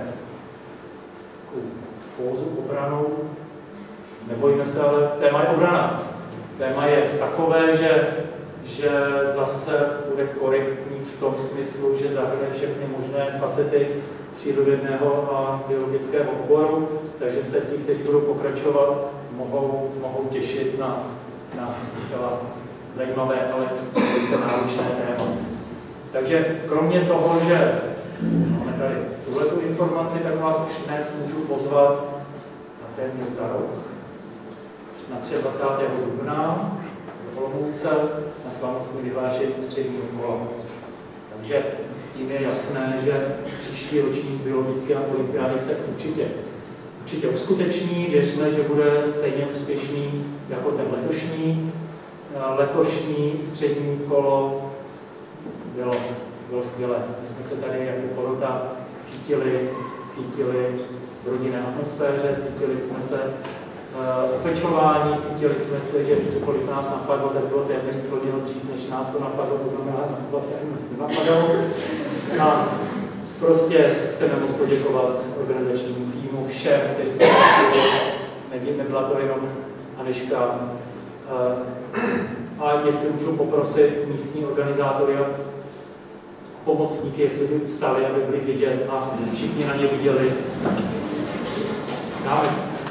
pózu obranou. Nebojíme se, ale téma je obrana. Téma je takové, že zase bude korektní v tom smyslu, že zahrne všechny možné facety přírodovědného a biologického oboru, takže se ti, kteří budou pokračovat, mohou těšit na docela zajímavé, ale velice náročné téma. Takže kromě toho, že máme tady tuhletu informaci, tak vás už dnes můžu pozvat na téměř za rok, na 23. dubna v Olomouce na slavnostní vyhlášení ústředního kola. Takže tím je jasné, že příští ročník biologické olympiády se určitě uskuteční. Věřme, že bude stejně úspěšný jako ten letošní. Letošní ústřední kolo bylo skvělé. My jsme se tady jako porota cítili v rodinné atmosféře, cítili jsme se opečování, cítili jsme se, že cokoliv nás napadlo, tak bylo téměř splněno dřív, než nás to napadlo, to znamená, že nás vlastně ani nic nenapadalo. A prostě chceme moc poděkovat organizačnímu týmu, všem, kteří se nevím, nebyla to jenom Aneška. A jestli můžu poprosit místní organizátory a pomocníky, jestli by vstali, aby byli vidět a všichni na ně viděli. Dáme.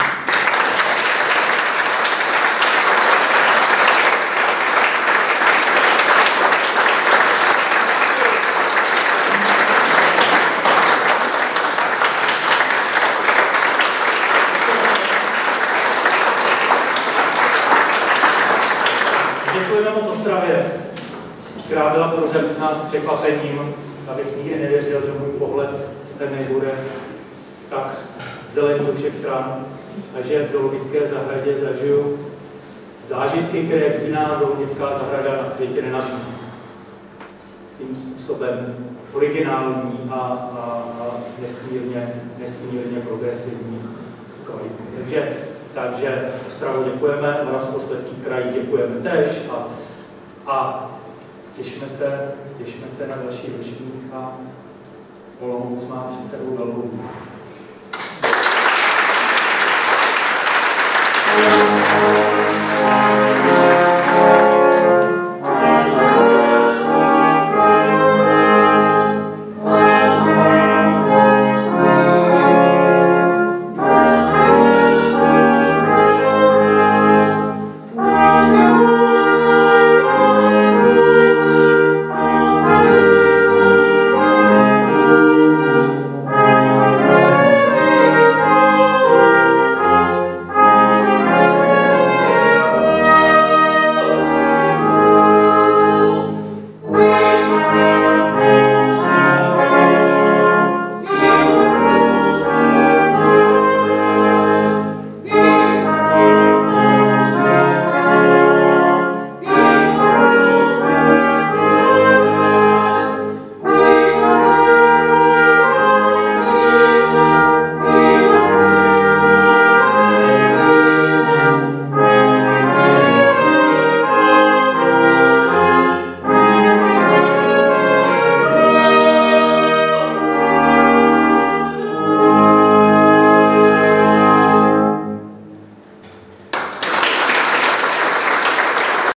Která byla pro řadu z nás překvapením, abych nikdy nevěřil, že můj pohled z Temy bude tak zelený do všech stran a že v zoologické zahradě zažiju zážitky, které jiná zoologická zahrada na světě nenabízí. Svým způsobem originální a nesmírně progresivní kvalitní. Takže Ostravu děkujeme, Moravskoslezský kraj děkujeme též a těšíme se na další ročník a Olomouc má před sebou velkou výzvu. Thank you.